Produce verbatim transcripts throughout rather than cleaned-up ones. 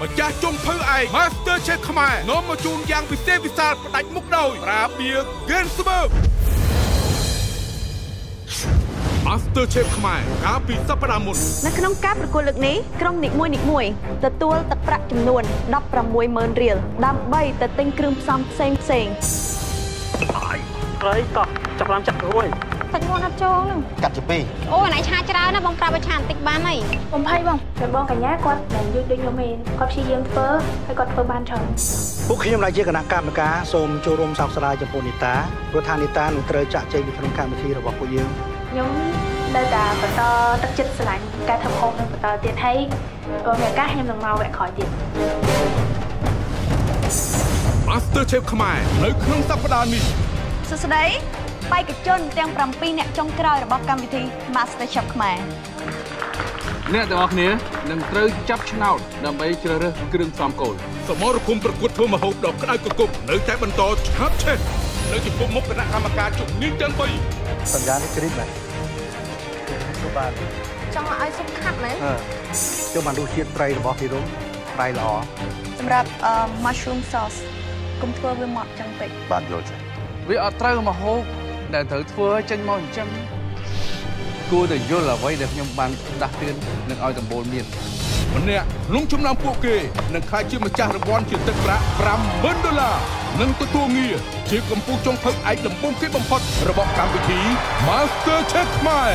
ម្ចាស់ចុងភៅឯង Master Chef ខ្មែរនាំមកជូនយ៉ាងពិសេសវិសាលផ្ដាច់មុខដោយត្រាបៀ Gensberg Master Chef ខ្មែរកាលពីសប្តាហ៍មុននៅក្នុងការប្រកួតលើកនេះក្រុមនីមួយនីមួយទទួលទឹកប្រាក់ចំនួន ដប់ប្រាំមួយម៉ឺន រៀលដើម្បីទៅទិញគ្រឿងផ្សំផ្សេងផ្សេងហើយក្រៃតោះចាប់ឡើងចាក់រួយសាច់មាន់អត់ចូលនឹងកាត់ជាពីរអូណៃឆាច្រើនណាបងប្រាប់ឲ្យឆាបន្តិចបានហីបំភ័យបងតែបងកញ្ញាគាត់មិនយល់ដូចខ្ញុំទេគាត់ព្យាយាមធ្វើហើយគាត់ធ្វើបានច្រើនពួកខ្ញុំដែលជាគណៈកម្មការសូមចូលរួមសោកស្ដាយចំពោះនីតាព្រោះថានីតានឹងត្រូវចាក់ចែងនៅក្នុងកម្មវិធីរបស់ពួកយើងខ្ញុំនៅតែបន្តទឹកចិត្តស្រឡាញ់ការធ្វើហូបនឹងបន្តទៀតហើយមានឱកាសខ្ញុំនឹងមកវគ្គក្រោយទៀត Master Chef ខ្មែរនៅក្នុងសប្តាហ៍នេះសួស្តីបេក្ខជនទាំងប្រាំពីរអ្នកចុងក្រោយរបស់កម្មវិធី Master Chef ខ្មែរអ្នកទាំងអស់គ្នានឹងត្រូវចាប់ឆ្នោតដើម្បីជ្រើសរើសគ្រឿងផ្សំគោលសមរភូមិប្រកួតធ្វើម្ហូបដ៏ក្តៅគគុកនៅតែបន្តឆាប់ឆេះនៅចំពោះមុខគណៈកម្មការជុំនេះទាំងបីសញ្ញានេះគ្រីបមែនទៅបានចង់ឲ្យសុំខាត់ណាចូលបានរសជាតិត្រីរបស់ពីរុំត្រីល្អសម្រាប់ mushroom sauce កុំធ្វើវាម៉ត់ចឹងពេកបាទយល់ចា៎វាអត់ត្រូវមហូបដែលត្រូវធ្វើចេញមកអញ្ចឹងគួរតែយល់អ្វីដែលខ្ញុំបានដាស់តឿននឹងឲ្យតម្បូលមានម្នាក់ក្នុងចំណោមពួកគេនឹងក្លាយជាម្ចាស់រង្វាន់ជាទឹកប្រាក់ប្រាំម៉ឺនដុល្លារនិងទទួលងារជាកម្ពុជាចុងភៅឯកដំបូងគេបំផុតរបស់កម្មវិធី Master Chef ខ្មែរ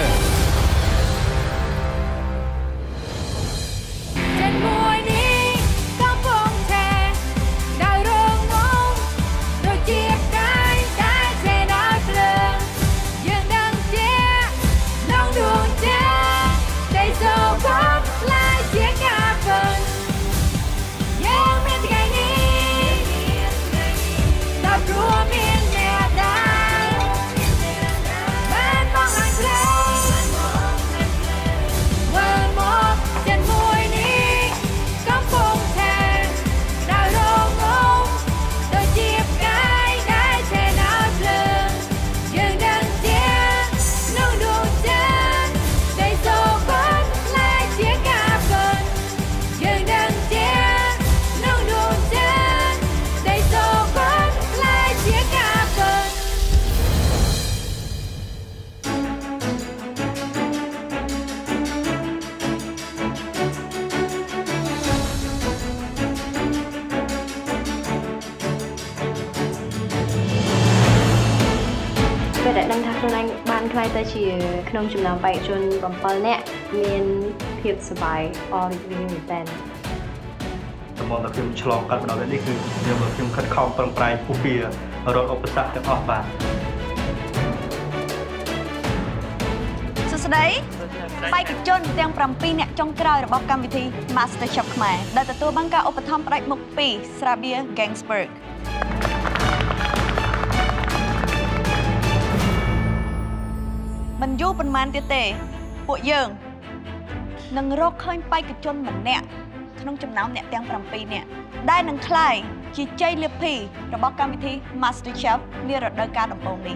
ពេលដែលដឹងថាខ្លួនឯងបានខ្លាយទៅជាក្នុងចំណោមបេក្ខជនbảyនាក់មានភាពសប្បាយអររីករាយមែនតើសម្រាប់តែខ្ញុំឆ្លងកាត់បណ្ដោយនេះគឺខ្ញុំខ្ញុំខិតខំប្រឹងប្រែងពុះពីរកឧបសគ្គទាំងអស់បាទសួស្តីបេក្ខជនទាំងប្រាំពីរអ្នកចុងក្រោយរបស់កម្មវិធី Master Chef ខ្មែរដែលទទួលបានការឧបត្ថម្ភផ្ដាច់មុខពីស្រាបៀ Gensbergមិនយូរប៉ុន្មានទៀតទេពួកយើងនឹងរកឃើញបេក្ខជនម្នាក់ក្នុងចំណោមអ្នកទាំងប្រាំពីរនាក់ដែលនឹងក្លាយជាជ័យលាភីរបស់កម្មវិធី Master Chef នារដូវកាលដំបូងនេះ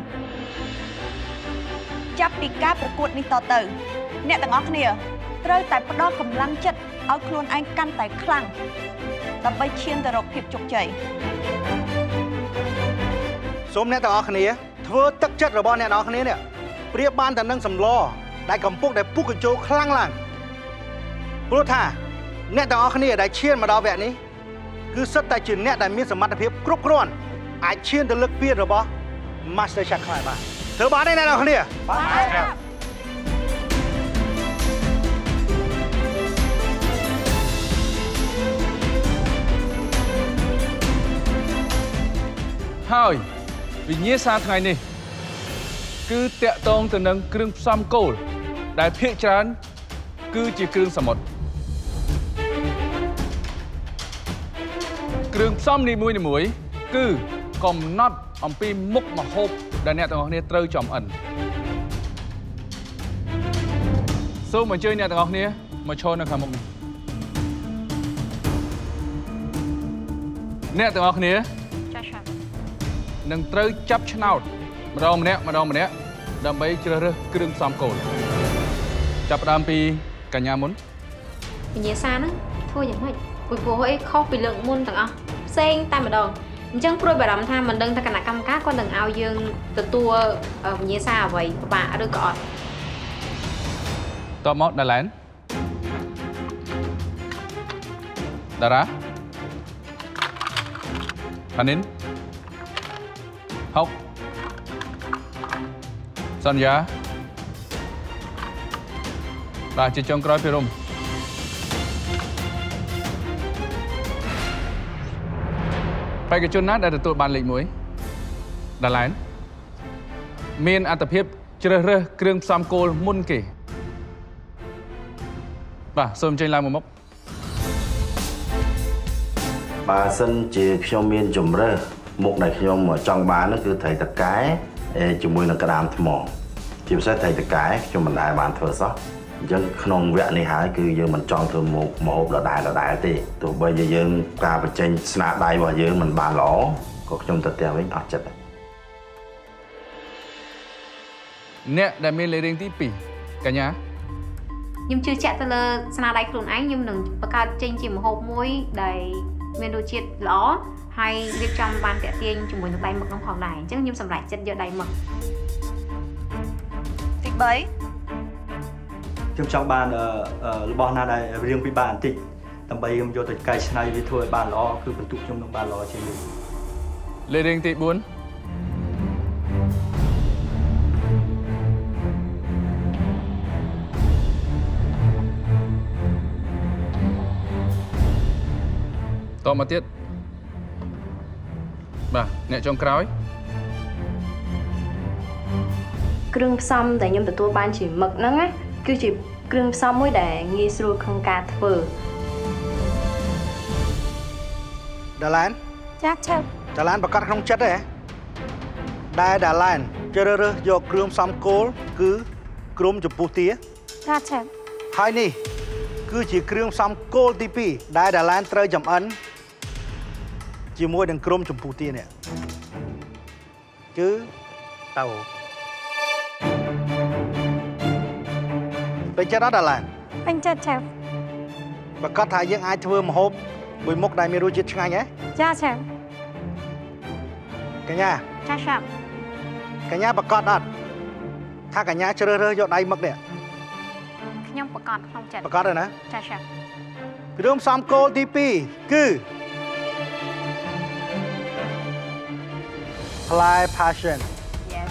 ចាប់ពីការប្រកួតនេះតទៅអ្នកទាំងអស់គ្នាត្រូវតែផ្ដល់កម្លាំងចិត្តឲ្យខ្លួនឯងកាន់តែខ្លាំងដើម្បីឈានទៅរកភាពជោគជ័យសូមអ្នកទាំងអស់គ្នាធ្វើទឹកចិត្តរបស់អ្នកទាំងអស់គ្នានេះប្រៀបបានតែនឹងសម្លដែលកំពុងតែពុះកញ្ចូលខ្លាំងឡើងព្រោះថាអ្នកទាំងអស់គ្នាដែលឈានមកដល់វគ្គនេះគឺសិតតែជាអ្នកដែលមានសមត្ថភាពគ្រប់គ្រាន់អាចឈានទៅលើកពានរបស់ Master Chef ខ្មែរបានធ្វើបានទេអ្នកទាំងអស់គ្នាបាទហើយវិញ្ញាសាថ្ងៃនេះគឺតាក់ទងទៅនឹងគ្រឿងផ្សំគោលដែលភាគច្រើនគឺជាគ្រឿងសមុទ្រគ្រឿងផ្សំនីមួយៗគឺកំណត់អំពីមុខម្ហូបដែលអ្នកទាំងអស់គ្នាត្រូវចំអិនសូមអញ្ជើញអ្នកទាំងអស់គ្នាមកឈរនៅខាងមុខនេះអ្នកទាំងអស់គ្នាចា៎នឹងត្រូវចាប់ឆ្នោតម្ដងម្នាក់ម្ដងម្នាក់ដើម្បីជ្រើសរើសគ្រឿងផ្សំគោលចាប់ផ្ដើមពីកញ្ញាមុនវិញ្ញាសាហ្នឹងធ្វើយ៉ាងម៉េចปุยปุยขอปีเลือกมุนต่างอ่ะเซ็งตายมาดองจังโปรยแบบนั้นทำมันดึงตะกันนักกรรมการก็ดึงเอายังตัวตัวเยี่ยซาไว้ปะหรือก่อนต่อมอดาแลนดาราพันินฮกสัญญาบาจิจงกรอยพิรมไปกับจุนนัดได้ตัวบานเล็กมวยดาแลนเมียนอัตเพียบเจริญเรือเครื่องซ้ำโกลมุนเกป่ะสมใจลายมุมมกบาสันจีขยมเมียนจุ่มเรือมุกในขยมจังบานนั่นคือไถ่ตะไคร้จุ่มมวยนักกระดามถมองจีบใช้ไถ่ตะไคร้ขยมมันได้บานเถอะซะยังขนมเวะนี่หายคือยังมันจองเธอหมกหมกเราได้เราได้ตีตัวใบยังการเป็นเจนสนาได้ว่ายังมันบานหล่อก็ขยมตัดเตียงไว้อัดจัดเนี่ยได้เมียนเลยเรียงที่ปีกันยะยิ่งชื่อแจ๊ตเลยสนาได้กลุ่มไอ้ยิ่งหนึ่งประกาศเจนจิ๋มหกมวยได้เมนูเจ็ดล้อให้เรียกจำบานแต่เตียงจุ่มมือได้หมึกน้องของได้จังยิ่งสำหรับเจ็ดเยอะได้หมึกสิบใบខ្ញុំចង់បានរបស់ណាដែលរៀងពីបានបន្តិចដើម្បីខ្ញុំយកទៅកែច្នៃវាធ្វើឲ្យបានល្អគឺបន្ទុកខ្ញុំនឹងបានល្អជាងនេះលេរៀងទីbốnต่อมาទៀតបាទអ្នកចុងក្រោយគ្រឿងផ្សំដែលខ្ញុំទទួលបានជាមឹកហ្នឹងណាគឺជាគ្រឿងផ្សំមួយដែលងាយស្រួលក្នុងការធ្វើដាឡែនចាឆើដាឡែនប្រកាសក្នុងចិត្តទេដែលដាឡែនជ្រើសរើសយកគ្រឿងផ្សំគោលគឺគ្រំចំពោះទាចាឆើហើយនេះគឺជាគ្រឿងផ្សំគោលទីពីរដែលដាឡែនត្រូវចម្អិនជាមួយនឹងគ្រំចំពោះទានេះគឺតៅពេញចិត្តអត់ដាឡែនពេញចិត្តឆើប្រកាសថាយើងអាចធ្វើម្ហូបមួយមុខដែលមានរសជាតិឆ្ងាញ់ហ៎ចាឆើកញ្ញាចាឆើកញ្ញាប្រកាសអត់ថាកញ្ញាជ្រើសរើសយកដៃមឹកនេះខ្ញុំប្រកាសក្នុងចិត្តប្រកាសទេណាចាឆើពីរួមផ្សំគោលទីពីរគឺផ្លែ passion yes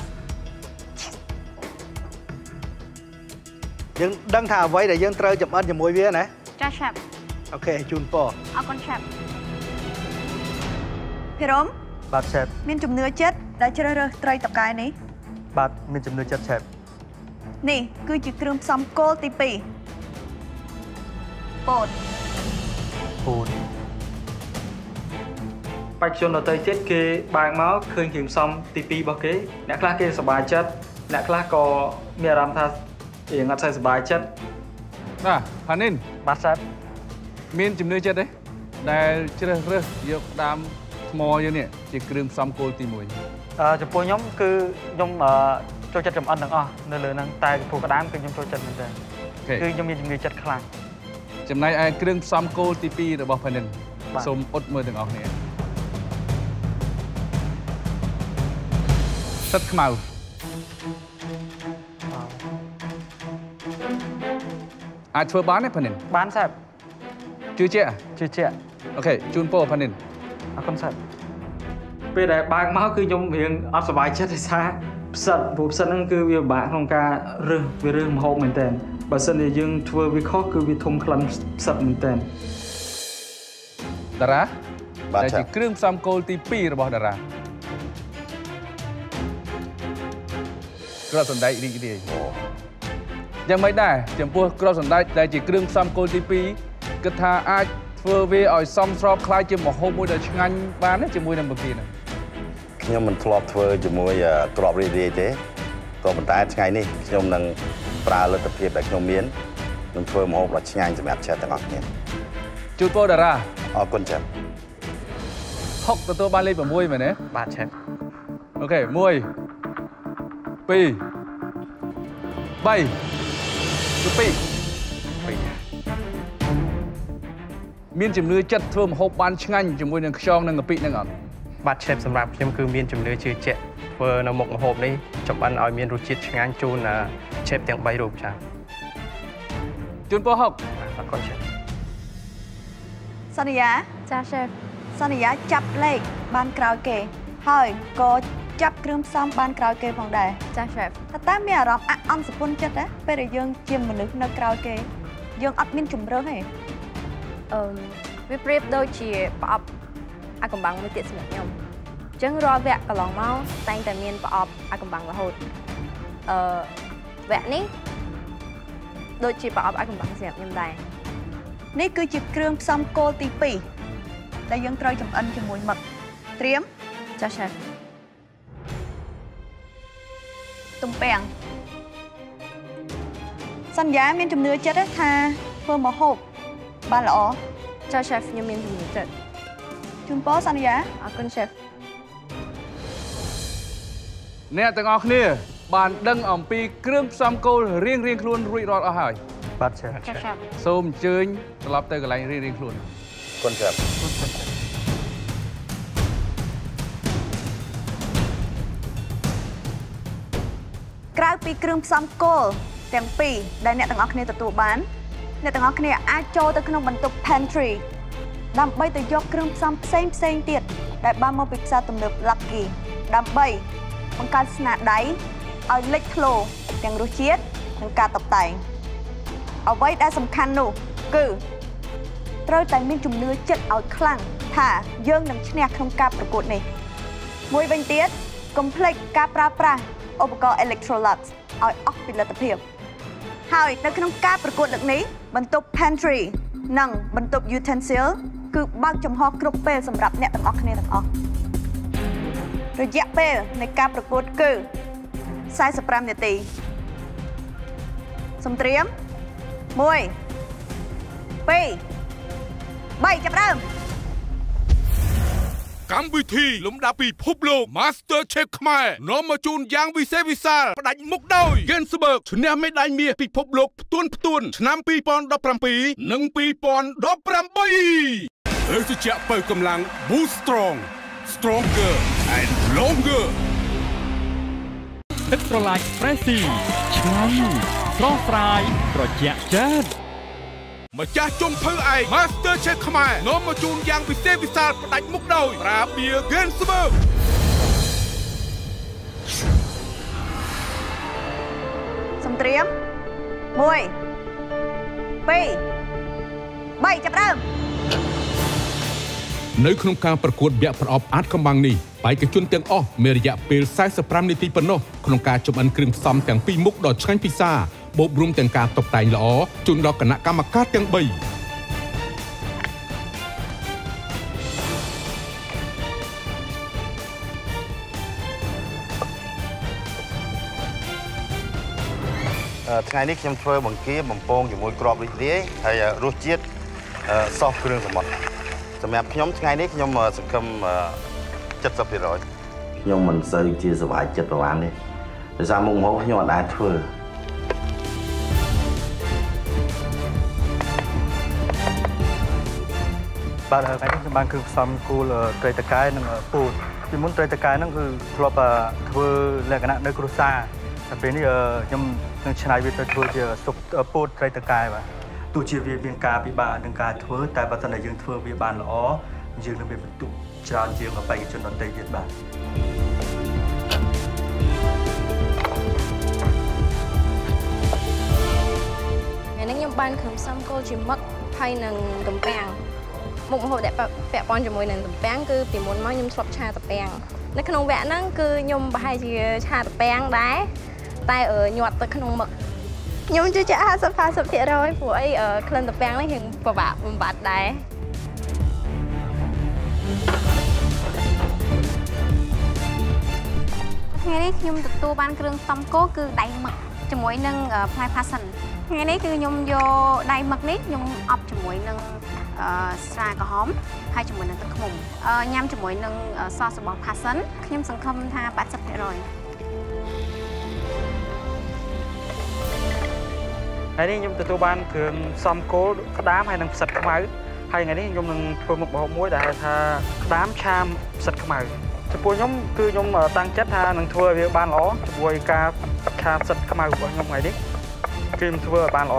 យើងដឹងថាអ្វីដែលយើងត្រូវចម្អិនជាមួយវាណាចាឆាប់អូខេជូនពរអរគុណឆាប់ភិរមបាទឆាប់មានជំនឿចិត្តដែលជ្រើសរើសត្រីតកែនេះបាទមានជំនឿចិត្តឆាប់នេះគឺជាគ្រឿងផ្សំគោលទីពីរពោតពោតបច្ចុប្បន្នដទៃទៀតគេបើកមកឃើញគ្រឿងផ្សំទីពីររបស់គេអ្នកខ្លះគេសប្បាយចិត្តអ្នកខ្លះក៏មានអារម្មណ៍ថារៀងអត់សូវសប្បាយចិត្តបាទផានីនបាទសាប់មានជំនឿចិត្តទេដែលជ្រើសរើសយកដើមថ្មយើងនេះជាគ្រឿងផ្សំគោលទីមួយអឺចំពោះខ្ញុំគឺខ្ញុំចូលចិត្តចំអិនទាំងអស់នៅលើហ្នឹងតែចំពោះក្តាមគឺខ្ញុំចូលចិត្តមែនទែនគឺខ្ញុំមានជំនឿចិត្តខ្លាំងចំណែកឯគ្រឿងផ្សំគោលទីពីររបស់ផានីនសូមអ៊ុតមើលទាំងអស់គ្នាសិតខ្មៅអាចធ្វើបានទេផានីនបានសាប់ជឿជាក់ជឿជាក់អូខេជូនពរផានីនអរគុណសាប់ពេលដែលបើកមកគឺខ្ញុំរៀងអត់សប្បាយចិត្តទេថាផ្សិតព្រោះផ្សិតហ្នឹងគឺវាពិបាកក្នុងការរើសវារើសម្ហូបមែនតើបើសិនជាយើងធ្វើវាខុសគឺវាធំក្លិនផ្សិតមែនតើតារាដែលជាគ្រឿងផ្សំគោលទីពីររបស់តារាគ្រាប់សណ្ដែករីករាយយ៉ាងម៉េចដែរចំពោះគ្រាប់សណ្ដែកដែលជាគ្រឿងផ្សំគោលទីពីរគិតថាអាចធ្វើវាឲ្យសមស្របคล้ายជាម្ហូបមួយដែលឆ្ងាញ់បានទេជាមួយនឹងបង្គាហ្នឹងខ្ញុំមិនធ្លាប់ធ្វើជាមួយគ្រាប់រីករាយទេក៏ប៉ុន្តែថ្ងៃនេះខ្ញុំនឹងប្រើលទ្ធភាពដែលខ្ញុំមាននឹងធ្វើម្ហូបដ៏ឆ្ងាញ់សម្រាប់ឆែតទាំងអស់គ្នាជូនពរតារាអរគុណឆែតហុកទទួលបានលេខ៦មែនទេបាទឆែតអូខេមួយពីរបីគឺពីរពីរមានជំនឿចិត្តធ្វើម្ហូបបានឆ្ងាញ់ជាមួយនឹងខ្យងនិងកាពិនឹងអត់បាទ chef សម្រាប់ខ្ញុំគឺមានជំនឿជឿជាក់ធ្វើនៅមុខម្ហូបនេះចម្អិនឲ្យមានរសជាតិឆ្ងាញ់ជូន chef ទាំងបីរូបចា៎ជូនពរហុកអរគុណ chef សន្យាចា chef សន្យាចាប់លេខបានក្រោយគេហើយក៏ចាប់គ្រឿងផ្សំបានក្រោយគេផងដែរចា chef ថាតើមានអារម្មណ៍អអន់សពុនចិត្តទេពេលដែលយើងជាមនុស្សនៅក្រោយគេយើងអត់មានជំរឿសទេអឺវាប្រៀបដូចជាប្រអប់អាកំបាំងមួយទៀតសម្រាប់ខ្ញុំអញ្ចឹងរាល់វគ្គកន្លងមកតែងតែមានប្រអប់អាកំបាំងរហូតអឺវគ្គនេះដូចជាប្រអប់អាកំបាំងសម្រាប់ខ្ញុំដែរនេះគឺជាគ្រឿងផ្សំគោលទីពីរដែលយើងត្រូវចម្អិនជាមួយមឹកត្រៀមចា chef ទំពាំងសន្យាមានជំនឿចិត្តថាធ្វើម្ហូបបានល្អចា chef ខ្ញុំមានជំនឿចិត្តជូនពរសន្យាអរគុណ chef អ្នកទាំងអស់គ្នាបានដឹងអំពីគ្រឿងផ្សំគោលរៀងរៀងខ្លួនរួចរាល់អស់ហើយបាទ chef សូមអញ្ជើញត្រឡប់ទៅកន្លែងរៀងរៀងខ្លួនគុណ chef ក្រៅពីគ្រឿងផ្សំគោលទាំងពីរដែលអ្នកទាំងអស់គ្នាទទួលបានអ្នកទាំងអស់គ្នាអាចចូលទៅក្នុងបន្ទប់ pantry ដើម្បីទៅយកគ្រឿងផ្សំផ្សេងផ្សេងទៀតដែលបានមកពីផ្សារទំនើប Lucky ដើម្បីបង្កើតស្នាដៃឲ្យលេចធ្លោទាំងរសជាតិនិងការតុបតែងអ្វីដែលសំខាន់នោះគឺត្រូវតែមានជំនឿចិត្តឲ្យខ្លាំងថាយើងនឹងឈ្នះក្នុងការប្រកួតនេះមួយវិញទៀតកុំភ្លេចការប្រើប្រាស់ឧបករណ៍ Electrolux ឲ្យអស់ពីលទ្ធភាពហើយនៅក្នុងការប្រកួតលើកនេះបន្ទប់ pantry និងបន្ទប់ utensil គឺបើកចំហគ្រប់ពេលសម្រាប់អ្នកទាំងអស់គ្នាទាំងអស់រយៈពេលនៃការប្រកួតគឺសែនសិបប្រាំនាទីសំត្រៀមមួយពីរបីចាប់ដើមកម្មវិធីលំដាប់ពិភពលោក Master Chef ខ្មែរនាំមកជូនយ៉ាងវិសេសវិសាលផ្ដាច់មុខដោយ Gensberg ឈ្នះមេដាយមាសពិភពលោកផ្ទួនផ្ទួនឆ្នាំពីរពាន់ដប់ប្រាំពីរនិងពីរពាន់ដប់ប្រាំបីភេសជ្ជៈបើកម្លាំង Boost Strong Stronger and Longer ទឹកប្រឡាយ Pressy ឆ្ងាញ់ស្រស់ស្រាយត្រជាក់ចិត្តម្ចាស់ចុងភៅឯក Master Chef ខ្មែរនាំមកជូនយ៉ាងពិសេសវិសាលផ្ដាច់មុខដោយប្រាបៀ Gensberg សំត្រៀមមួយពីរបីចាប់ដើមនៅក្នុងការប្រកួតវគ្គប្រអប់អាតកំបាំងនេះបេក្ខជនទាំងអស់មានរយៈពេលសែនសិបប្រាំនាទីប៉ុណ្ណោះក្នុងការចម្អិនគ្រឿងផ្សំទាំងពីរមុខដ៏ឆ្ងាញ់ពិសាបូករួមទាំងការតុបតែងល្អជូនដល់គណៈកម្មការទាំងបីថ្ងៃនេះខ្ញុំធ្វើបង្គាបំពងជាមួយគ្រាប់រីករាយហើយរសជាតិសោះគ្រឿងសមុទ្រសម្រាប់ខ្ញុំថ្ងៃនេះខ្ញុំសង្ឃឹម七十ភាគរយខ្ញុំមិនសូវជាសប្បាយចិត្តប្រហែលនេះដោយសារមុខម្ហូបខ្ញុំអត់អាចធ្វើបាទថ្ងៃនេះខ្ញុំបានគឺផ្សំគូលត្រីតកែនិងពូតពីមុនត្រីតកែហ្នឹងគឺធ្លាប់ធ្វើលក្ខណៈនៅគ្រួសារតែពេលនេះខ្ញុំនឹងច្នៃវាទៅធ្វើជាស៊ុបពូតត្រីតកែបាទទោះជាវាមានការពិបាកនឹងការធ្វើតែបើសិនតែយើងធ្វើវាបានល្អយើងនឹងមានបន្ទុកច្រើនជាងបេក្ខជនដទៃទៀតបាទថ្ងៃនេះខ្ញុំបានគ្រឿងផ្សំគោលជាមឹកហើយនឹងទំពាំងមុខម្ហូបដែលពាក់ព័ន្ធជាមួយនឹងទំពាំងគឺពីមុនមកខ្ញុំធ្លាប់ឆាទំពាំងនៅក្នុងវគ្គហ្នឹងគឺខ្ញុំប្រហែលជាឆាទំពាំងដែរតែញាត់ទៅក្នុងមឹកខ្ញុំជឿជាក់ ห้าสิบ ห้าสิบ ភាគរយព្រោះអីក្លិនទំពាំងនេះរៀងពិបាកបំបត្តិដែរថ្ងៃនេះខ្ញុំទទួលបានគ្រឿងផ្សំគោលគឺដៃមឹកជាមួយនឹងផ្លែផាសិនថ្ងៃនេះគឺខ្ញុំយកដៃមឹកនេះខ្ញុំអប់ជាមួយនឹងស្រាក្រហមហើយជាមួយនឹងទឹកឃ្មុំញ៉ាំជាមួយនឹងសសរបស់ផាសិនខ្ញុំសង្ឃឹមថាแปดสิบភាគរយហើយនេះខ្ញុំទទួលបានគ្រឿងផ្សំគោលក្តាមហើយនិងផ្សិតខ្មៅហើយថ្ងៃនេះខ្ញុំនឹងធ្វើមុខម្ហូបមួយដែលហៅថាក្តាមឆាផ្សិតខ្មៅចំពោះខ្ញុំគឺខ្ញុំតាំងចិត្តថានឹងធ្វើឲ្យវាបានល្អជាមួយការឆាផ្សិតខ្មៅរបស់ខ្ញុំថ្ងៃនេះគឺខ្ញុំធ្វើឲ្យបានល្អ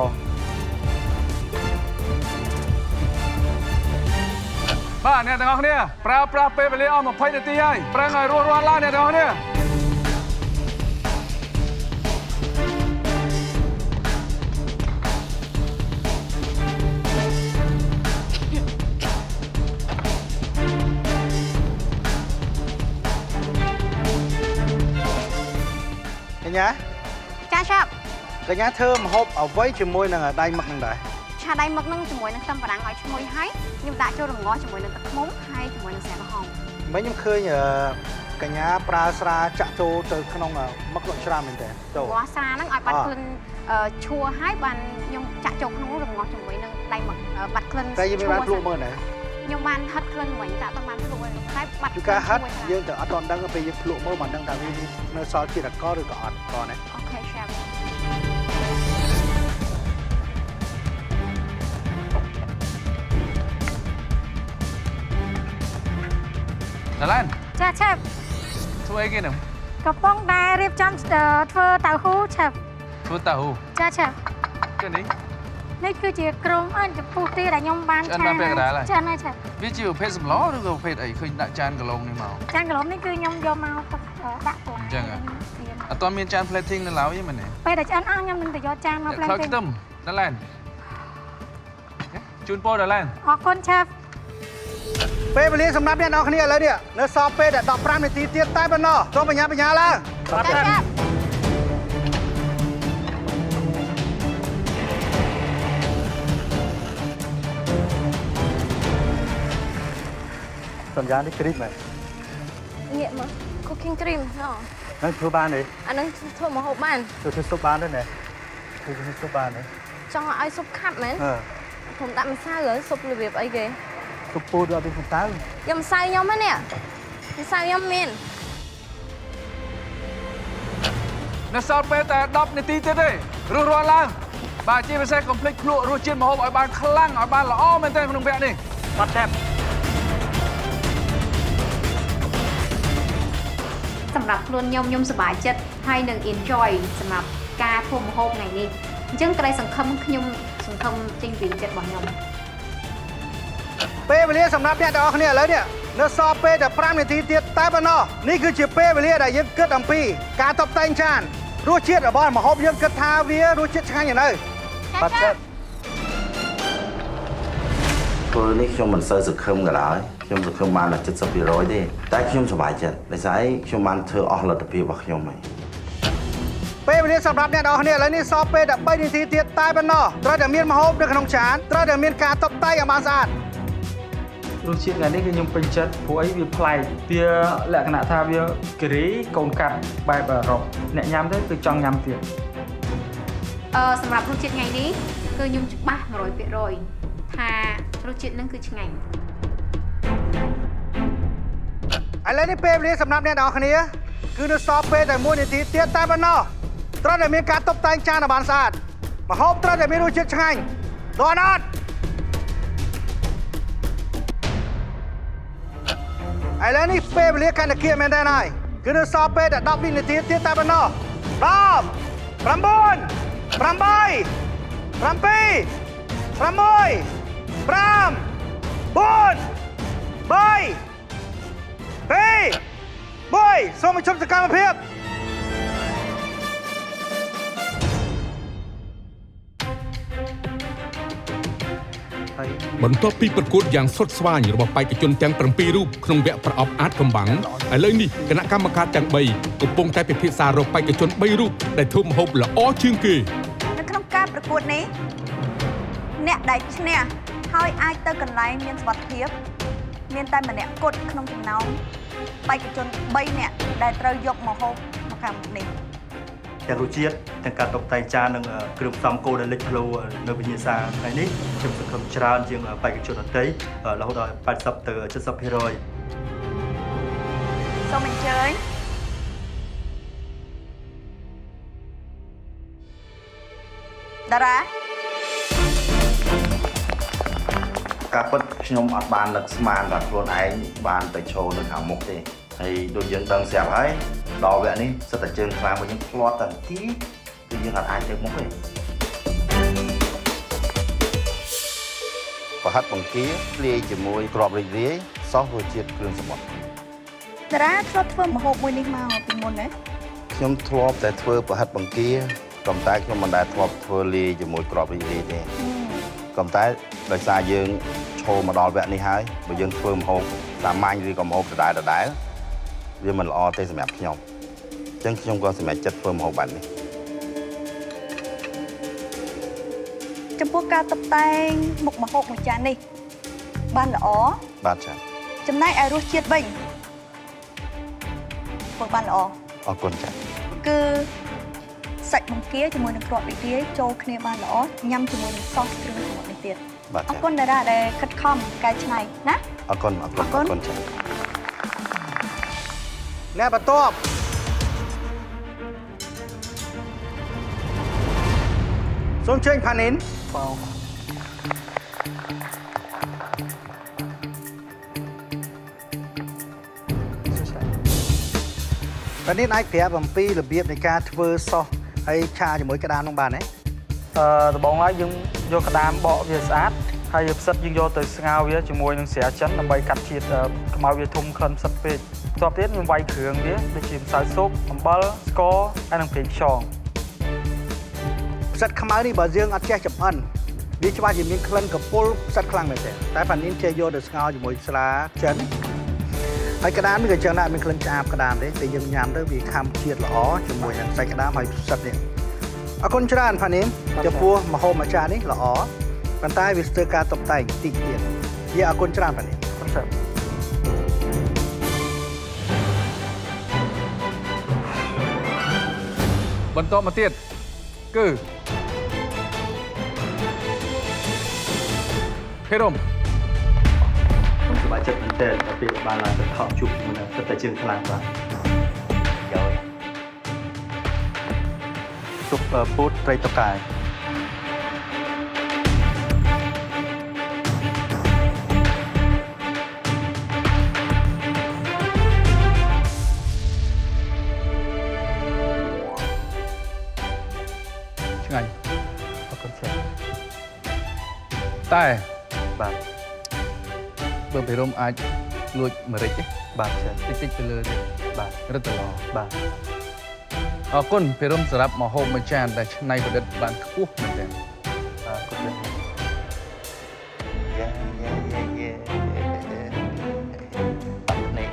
បាទអ្នកទាំងអស់គ្នាប្រើប្រាស់ពេលវេលាអស់ยี่สิบនាទីហើយប្រឹងឲ្យរស់រានឡើងអ្នកទាំងអស់គ្នាកញ្ញាចាឆាប់កញ្ញាធ្វើម្ហូបអ្វីជាមួយនឹងដៃមឹកនឹងដែរឆាដៃមឹកនឹងជាមួយនឹងខ្ទឹមបារាំងឲ្យឈ្ងុយហើយខ្ញុំដាក់ចូលរំងាស់ជាមួយនឹងទឹកឃ្មុំហើយជាមួយនឹងស្រាក្រហមមិញខ្ញុំឃើញកញ្ញាប្រើស្រាចាក់ចូលទៅក្នុងមឹកលក់ច្រាមមែនទេចូលរំងាស់ស្រាហ្នឹងឲ្យបាត់ក្លិនឈួរហើយបានខ្ញុំចាក់ចូលក្នុងរំងាស់ជាមួយនឹងដៃមឹកបាត់ក្លិនតែយើងមិនបានភ្លក់មើលណាខ្ញុំបានហិតក្លិនវិញតែអត់បានភ្លក់ទេតែបាត់គឺការហិតយើងទៅអត់ដឹងពេលយើងភ្លក់មើលមិនដឹងថាវានៅសល់ជាតិអាល់កុលឬក៏អត់តណាអូខេឆាប់ណាឡែនចាឆាប់ធ្វើអីគេហ្នឹងកំពុងតែរៀបចំធ្វើតៅហ៊ូឆាប់ធ្វើតៅហ៊ូចាឆាប់គឺនេះនេះគឺជាក្រុមអញ្ចំពោះទីដែលខ្ញុំបានឆាបានពេលកណ្ដាលហើយចាណាឆាប់វាជាប្រភេទសម្លឬក៏ប្រភេទអីឃើញដាក់ចានគីឡុងនេះមកចានគីឡុងនេះគឺខ្ញុំយកមកដាក់អញ្ចឹងអត់ទាន់មានចាន plating នៅឡើយទេមែនទេពេលដែលឆ្អិនអស់ខ្ញុំនឹងទៅយកចានមក plating ខ្ទឹមដាឡែនជូនពរដាឡែនអរគុណឆាប់ពេលវេលាសម្រាប់អ្នកនរគ្នាឥឡូវនេះនៅសល់ពេលតែដប់ប្រាំនាទីទៀតតែប៉ុណ្ណោះសូមបញ្ញាបញ្ញាឡើងចាចាសញ្ញានេះគ្រីមមែនងាកមក cooking cream ហ៎នឹងធ្វើបានទេអានឹងធ្វើម្ហូបបានធ្វើធ្វើស៊ុបបានទេណែធ្វើធ្វើស៊ុបបានទេចង់ឲ្យស៊ុបខាប់មែនខ្ញុំដាក់ម្សៅហើយស៊ុបរបៀបអីគេស៊ុបពូដល់ពីម្សៅយកម្សៅខ្ញុំហ្នឹងនេះម្សៅខ្ញុំមាននៅសល់ពេលតែដប់នាទីទៀតទេរស់រានឡើងបាទជាពិសេសកុំភ្លេចភ្លក់រសជាតិម្ហូបឲ្យបានខ្លាំងឲ្យបានល្អមែនទែនក្នុងវគ្គនេះបាត់ឆាប់សម្រាប់ខ្លួនខ្ញុំខ្ញុំសប្បាយចិត្តហើយនឹង enjoy សម្រាប់ការធ្វើម្ហូបថ្ងៃនេះអញ្ចឹងក្តីសង្ឃឹមខ្ញុំសង្ឃឹមចេញពីចិត្តរបស់ខ្ញុំពេលវេលាសម្រាប់អ្នកទាំងអស់គ្នាឥឡូវនេះនៅសល់ពេលតែប្រាំនាទីទៀតតែប៉ុណ្ណោះនេះគឺជាពេលវេលាដែលយើងគិតអំពីការតុបតែងចានរសជាតិរបស់ម្ហូបយើងគិតថាវារសជាតិឆ្ងាញ់យ៉ាងណាបាត់ចិត្តពេលនេះខ្ញុំមិនសូវសង្ឃឹមក៏ដោយខ្ញុំសង្ឃឹមបានតែ เจ็ดสิบเปอร์เซ็นต์ ទេតែខ្ញុំសប្បាយចិត្តដោយសារខ្ញុំបានធ្វើអស់លទ្ធភាពរបស់ខ្ញុំហើយពេលវេលាសម្រាប់អ្នកទាំងអស់គ្នាឥឡូវនេះសល់ពេលតែបីនាទីទៀតតែប៉ុណ្ណោះត្រូវតែមានម្ហូបនៅក្នុងចានត្រូវតែមានការតុបតែងឲ្យបានស្អាតរសជាតិថ្ងៃនេះគឺខ្ញុំពេញចិត្តព្រោះអីវាប្លែកវាលក្ខណៈថាវាគិរីកូនកាត់បែបអឺរ៉ុបអ្នកញ៉ាំទៅគឺចង់ញ៉ាំទៀតអឺសម្រាប់រសជាតិថ្ងៃនេះគឺខ្ញុំច្បាស់ một trăm phần trăm ថារសជាតិនឹងគឺឆ្ងាញ់ឥឡូវនេះពេលវេលាសម្រាប់អ្នកទាំងអស់គ្នាគឺនៅសល់ពេលតែមួយនាទីទៀតតែប៉ុណ្ណោះត្រូវតែមានការតុបតែងចានឲ្យបានស្អាតម្ហូបត្រូវតែមានរសជាតិឆ្ងាញ់ដល់អត់ឥឡូវនេះពេលវេលាកាន់តែគៀកមែនទេហើយគឺនៅសល់ពេលតែដប់វិនាទីទៀតតែប៉ុណ្ណោះដប់ប្រាំបួនប្រាំបីប្រាំពីរប្រាំមួយប្រាំបួនបីពីរមួយសូមបញ្ឈប់សកម្មភាពបន្ទាប់ពីប្រកួតយ៉ាងសុទ្ធស្វាញរបស់បេក្ខជនទាំងប្រាំពីររូបក្នុងវគ្គប្រអប់អាតកំបាំងឥឡូវនេះគណៈកម្មការទាំងបីកំពុងតែពិភាក្សារកបេក្ខជនបីរូបដែលធ្វើម្ហូបល្អជាងគេនៅក្នុងការប្រកួតនេះអ្នកដែលឈ្នះហើយអាចទៅកន្លែងមានសុវត្ថិភាពមានតែម្នាក់គត់ក្នុងចំណោមបេក្ខជនបីនាក់ដែលត្រូវយកម្ហូបមកកម្មនេះទាំងរសជាតិទាំងការតុបតែងចាននិងគ្រឿងផ្សំគោលដែលលេចធ្លោនៅវិញ្ញាសាថ្ងៃនេះខ្ញុំសង្ឃឹមច្រើនជាងបេក្ខជនដទៃរហូតដល់แปดสิบទៅเจ็ดสิบเปอร์เซ็นต์សូមអញ្ជើញតារាការពិតខ្ញុំអត់បាននឹកស្មានថាខ្លួនឯងបានទៅឈរនៅខាងមុខទេហើយដូចយើងដឹងស្រាប់ហើយដល់វគ្គនេះសិតតែជើងខ្លាំងរបស់យើងផ្លាត់តែទីគឺយើងអត់អាចទៅមុខទេប្រហិតបង្គាលាយជាមួយគ្រាប់រីករាយសោសរសជាតិគ្រឿងសមុទ្រតារាធ្លាប់ធ្វើម្ហូបមួយនេះមកពីមុនណាខ្ញុំធ្លាប់តែធ្វើប្រហិតបង្គាក៏តែខ្ញុំមិនដែលធ្លាប់ធ្វើលាយជាមួយគ្រាប់រីករាយទេក៏តែដោយសារយើងឈរមកដល់វគ្គនេះហើយបើយើងធ្វើម្ហូបសាមញ្ញឬក៏ម្ហូបដដែលដដែលវាមិនល្អទេសម្រាប់ខ្ញុំអញ្ចឹងខ្ញុំក៏សម្រេចចិត្តធ្វើម្ហូបបែបនេះចំពោះការតុបតែងមុខម្ហូបមួយចាននេះបានល្អបាទចា៎ចំណែកឯរសជាតិវិញធ្វើបានល្អអរគុណចា៎គឺសាច់បង្គាជាមួយនឹងគ្រាប់រីករាយចូលគ្នាបានល្អញ៉ាំជាមួយនឹងសោសគ្រឿងសមុទ្រនេះទៀតអរគុណតារាដែលខិតខំកែច្នៃណាអរគុណអរគុណអរគុណចា៎អ្នកបន្ទាប់សូមជើញផានីនបងផានីនអាចប្រាប់អំពីរបៀបនៃការធ្វើសោសហើយឆាជាមួយក្តាមនោះបានទេអឺដំបូងឡើយយើងយកក្តាមបកវាស្អាតហើយយកផ្សិតយើងយកទៅស្ងោរវាជាមួយនឹងស្រាចិនដើម្បីកាត់ជាតិខ្មៅវាធំក្លិនផ្សិតពេកបន្ទាប់ទៀតយើងវាយគ្រឿងវាដូចជាម្សៅស៊ុបអំបិលស្ករហើយនិងប្រេងខ្យងផ្សិតខ្មៅនេះបើយើងអត់ចេះចម្អិនវាច្បាស់ជាមានក្លិនកំពុលផ្សិតខ្លាំងមែនទេតែប៉ានីនចេះយកទៅស្ងោរជាមួយស្រាចិនហើយក្តាមនេះក៏ចឹងដែរមានក្លិនឆ្អាបក្តាមទេតែយើងញ៉ាំទៅវាខំជាតិល្អជាមួយនឹងសាច់ក្តាមហើយផ្សិតនេះអរគុណច្រើនផានីនចំពោះម្ហូបមួយចាននេះល្អប៉ុន្តែវាស្ទើរការតុបតែងតិចទៀតវាអរគុណច្រើនផានីនអរគុណបន្តមកទៀតគឺភេរ៉ុំខ្ញុំសប្បាយចិត្តមែនទែនដល់ពេលបានឡើងទៅថតជួបជាមួយនឹងតែជើងខ្លាំងបាទយកស៊ុបពូតត្រីតុកាយឆ្ងាញ់អរគុណច្រើនតែបាទបើភេរ៉ុំអាចលួចម្រេចទេបាទច្រើនតិចតិចទៅលើទៀតបាទរឹតតឡបាទអរគុណភេរ៉ុំសម្រាប់ម្ហូបមួយចានដែលច្នៃប្រឌិតបានខ្ពស់មែនទែនអរគុណច្រើនយេយេយេយេបាត់នេះ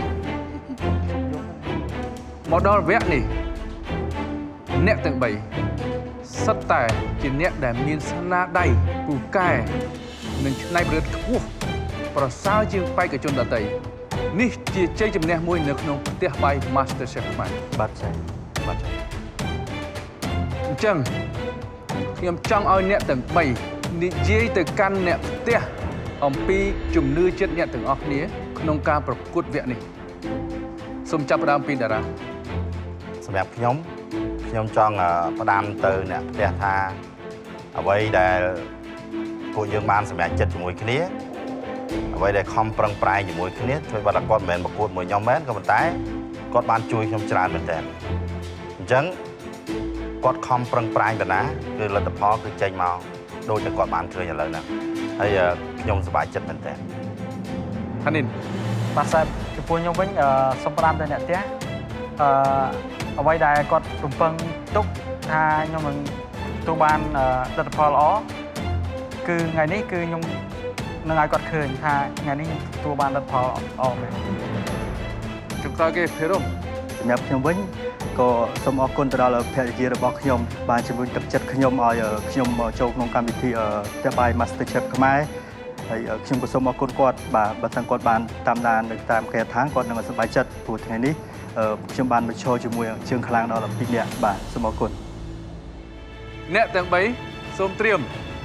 មកដល់វគ្គនេះអ្នកទាំងបីសិតតែជាអ្នកដែលមានស្នាដៃពូកែនិងច្នៃប្រឌិតខ្ពស់ប្រសើរជាងបេក្ខជនដទៃនេះជាជ័យជំនះមួយនៅក្នុងផ្ទះបាយ Master Chef ខ្មែរបាទចា៎បាទចា៎អញ្ចឹងខ្ញុំចង់ឲ្យអ្នកទាំងបីនិយាយទៅកាន់អ្នកផ្ទះអំពីជំនឿចិត្តអ្នកទាំងអស់គ្នាក្នុងការប្រកួតវគ្គនេះសូមចាប់ផ្ដើមពីតារាសម្រាប់ខ្ញុំខ្ញុំចង់ផ្ដាំទៅអ្នកផ្ទះថាអ្វីដែលពួកយើងបានសម្រេចចិត្តជាមួយគ្នាអ្វីដែលខំប្រឹងប្រែងជាមួយគ្នាធ្វើបាត់តែគាត់មិនមែនប្រកួតមួយខ្ញុំមែនក៏ប៉ុន្តែគាត់បានជួយខ្ញុំច្រើនមែនតើអញ្ចឹងគាត់ខំប្រឹងប្រែងបណ្ណាគឺលទ្ធផលគឺចេញមកដូចតែគាត់បានឃើញឥឡូវហ្នឹងហើយខ្ញុំសប្បាយចិត្តមែនតើហានីនបាទសាប់ចំពោះខ្ញុំវិញសូមផ្ដាំទៅអ្នកផ្ទះអឺអ្វីដែលគាត់រំពឹងទុកថាខ្ញុំនឹងទទួលបានលទ្ធផលល្អគឺថ្ងៃនេះគឺខ្ញុំនឹងឲ្យគាត់ឃើញថាថ្ងៃនេះទទួលបានលទ្ធផលល្អមែនជម្រាបគេភេរ៉ុំសម្រាប់ខ្ញុំវិញក៏សូមអរគុណទៅដល់ភរិយារបស់ខ្ញុំបានជំរុញទឹកចិត្តខ្ញុំឲ្យខ្ញុំចូលក្នុងកម្មវិធីផ្ទះបាយ Master Chef ខ្មែរហើយខ្ញុំក៏សូមអរគុណគាត់បាទបើទាំងគាត់បានតាមដាននៅតាមគេឋានគាត់នឹងសប្បាយចិត្តព្រោះថ្ងៃនេះខ្ញុំបានមកឈរជាមួយជើងខ្លាំងដល់ពីរនាក់បាទសូមអរគុណអ្នកទាំងបីសូមត្រៀម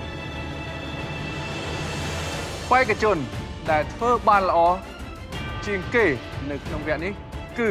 បេក្ខជនដែលធ្វើបានល្អជាងគេនៅក្នុងវគ្គនេះគឺ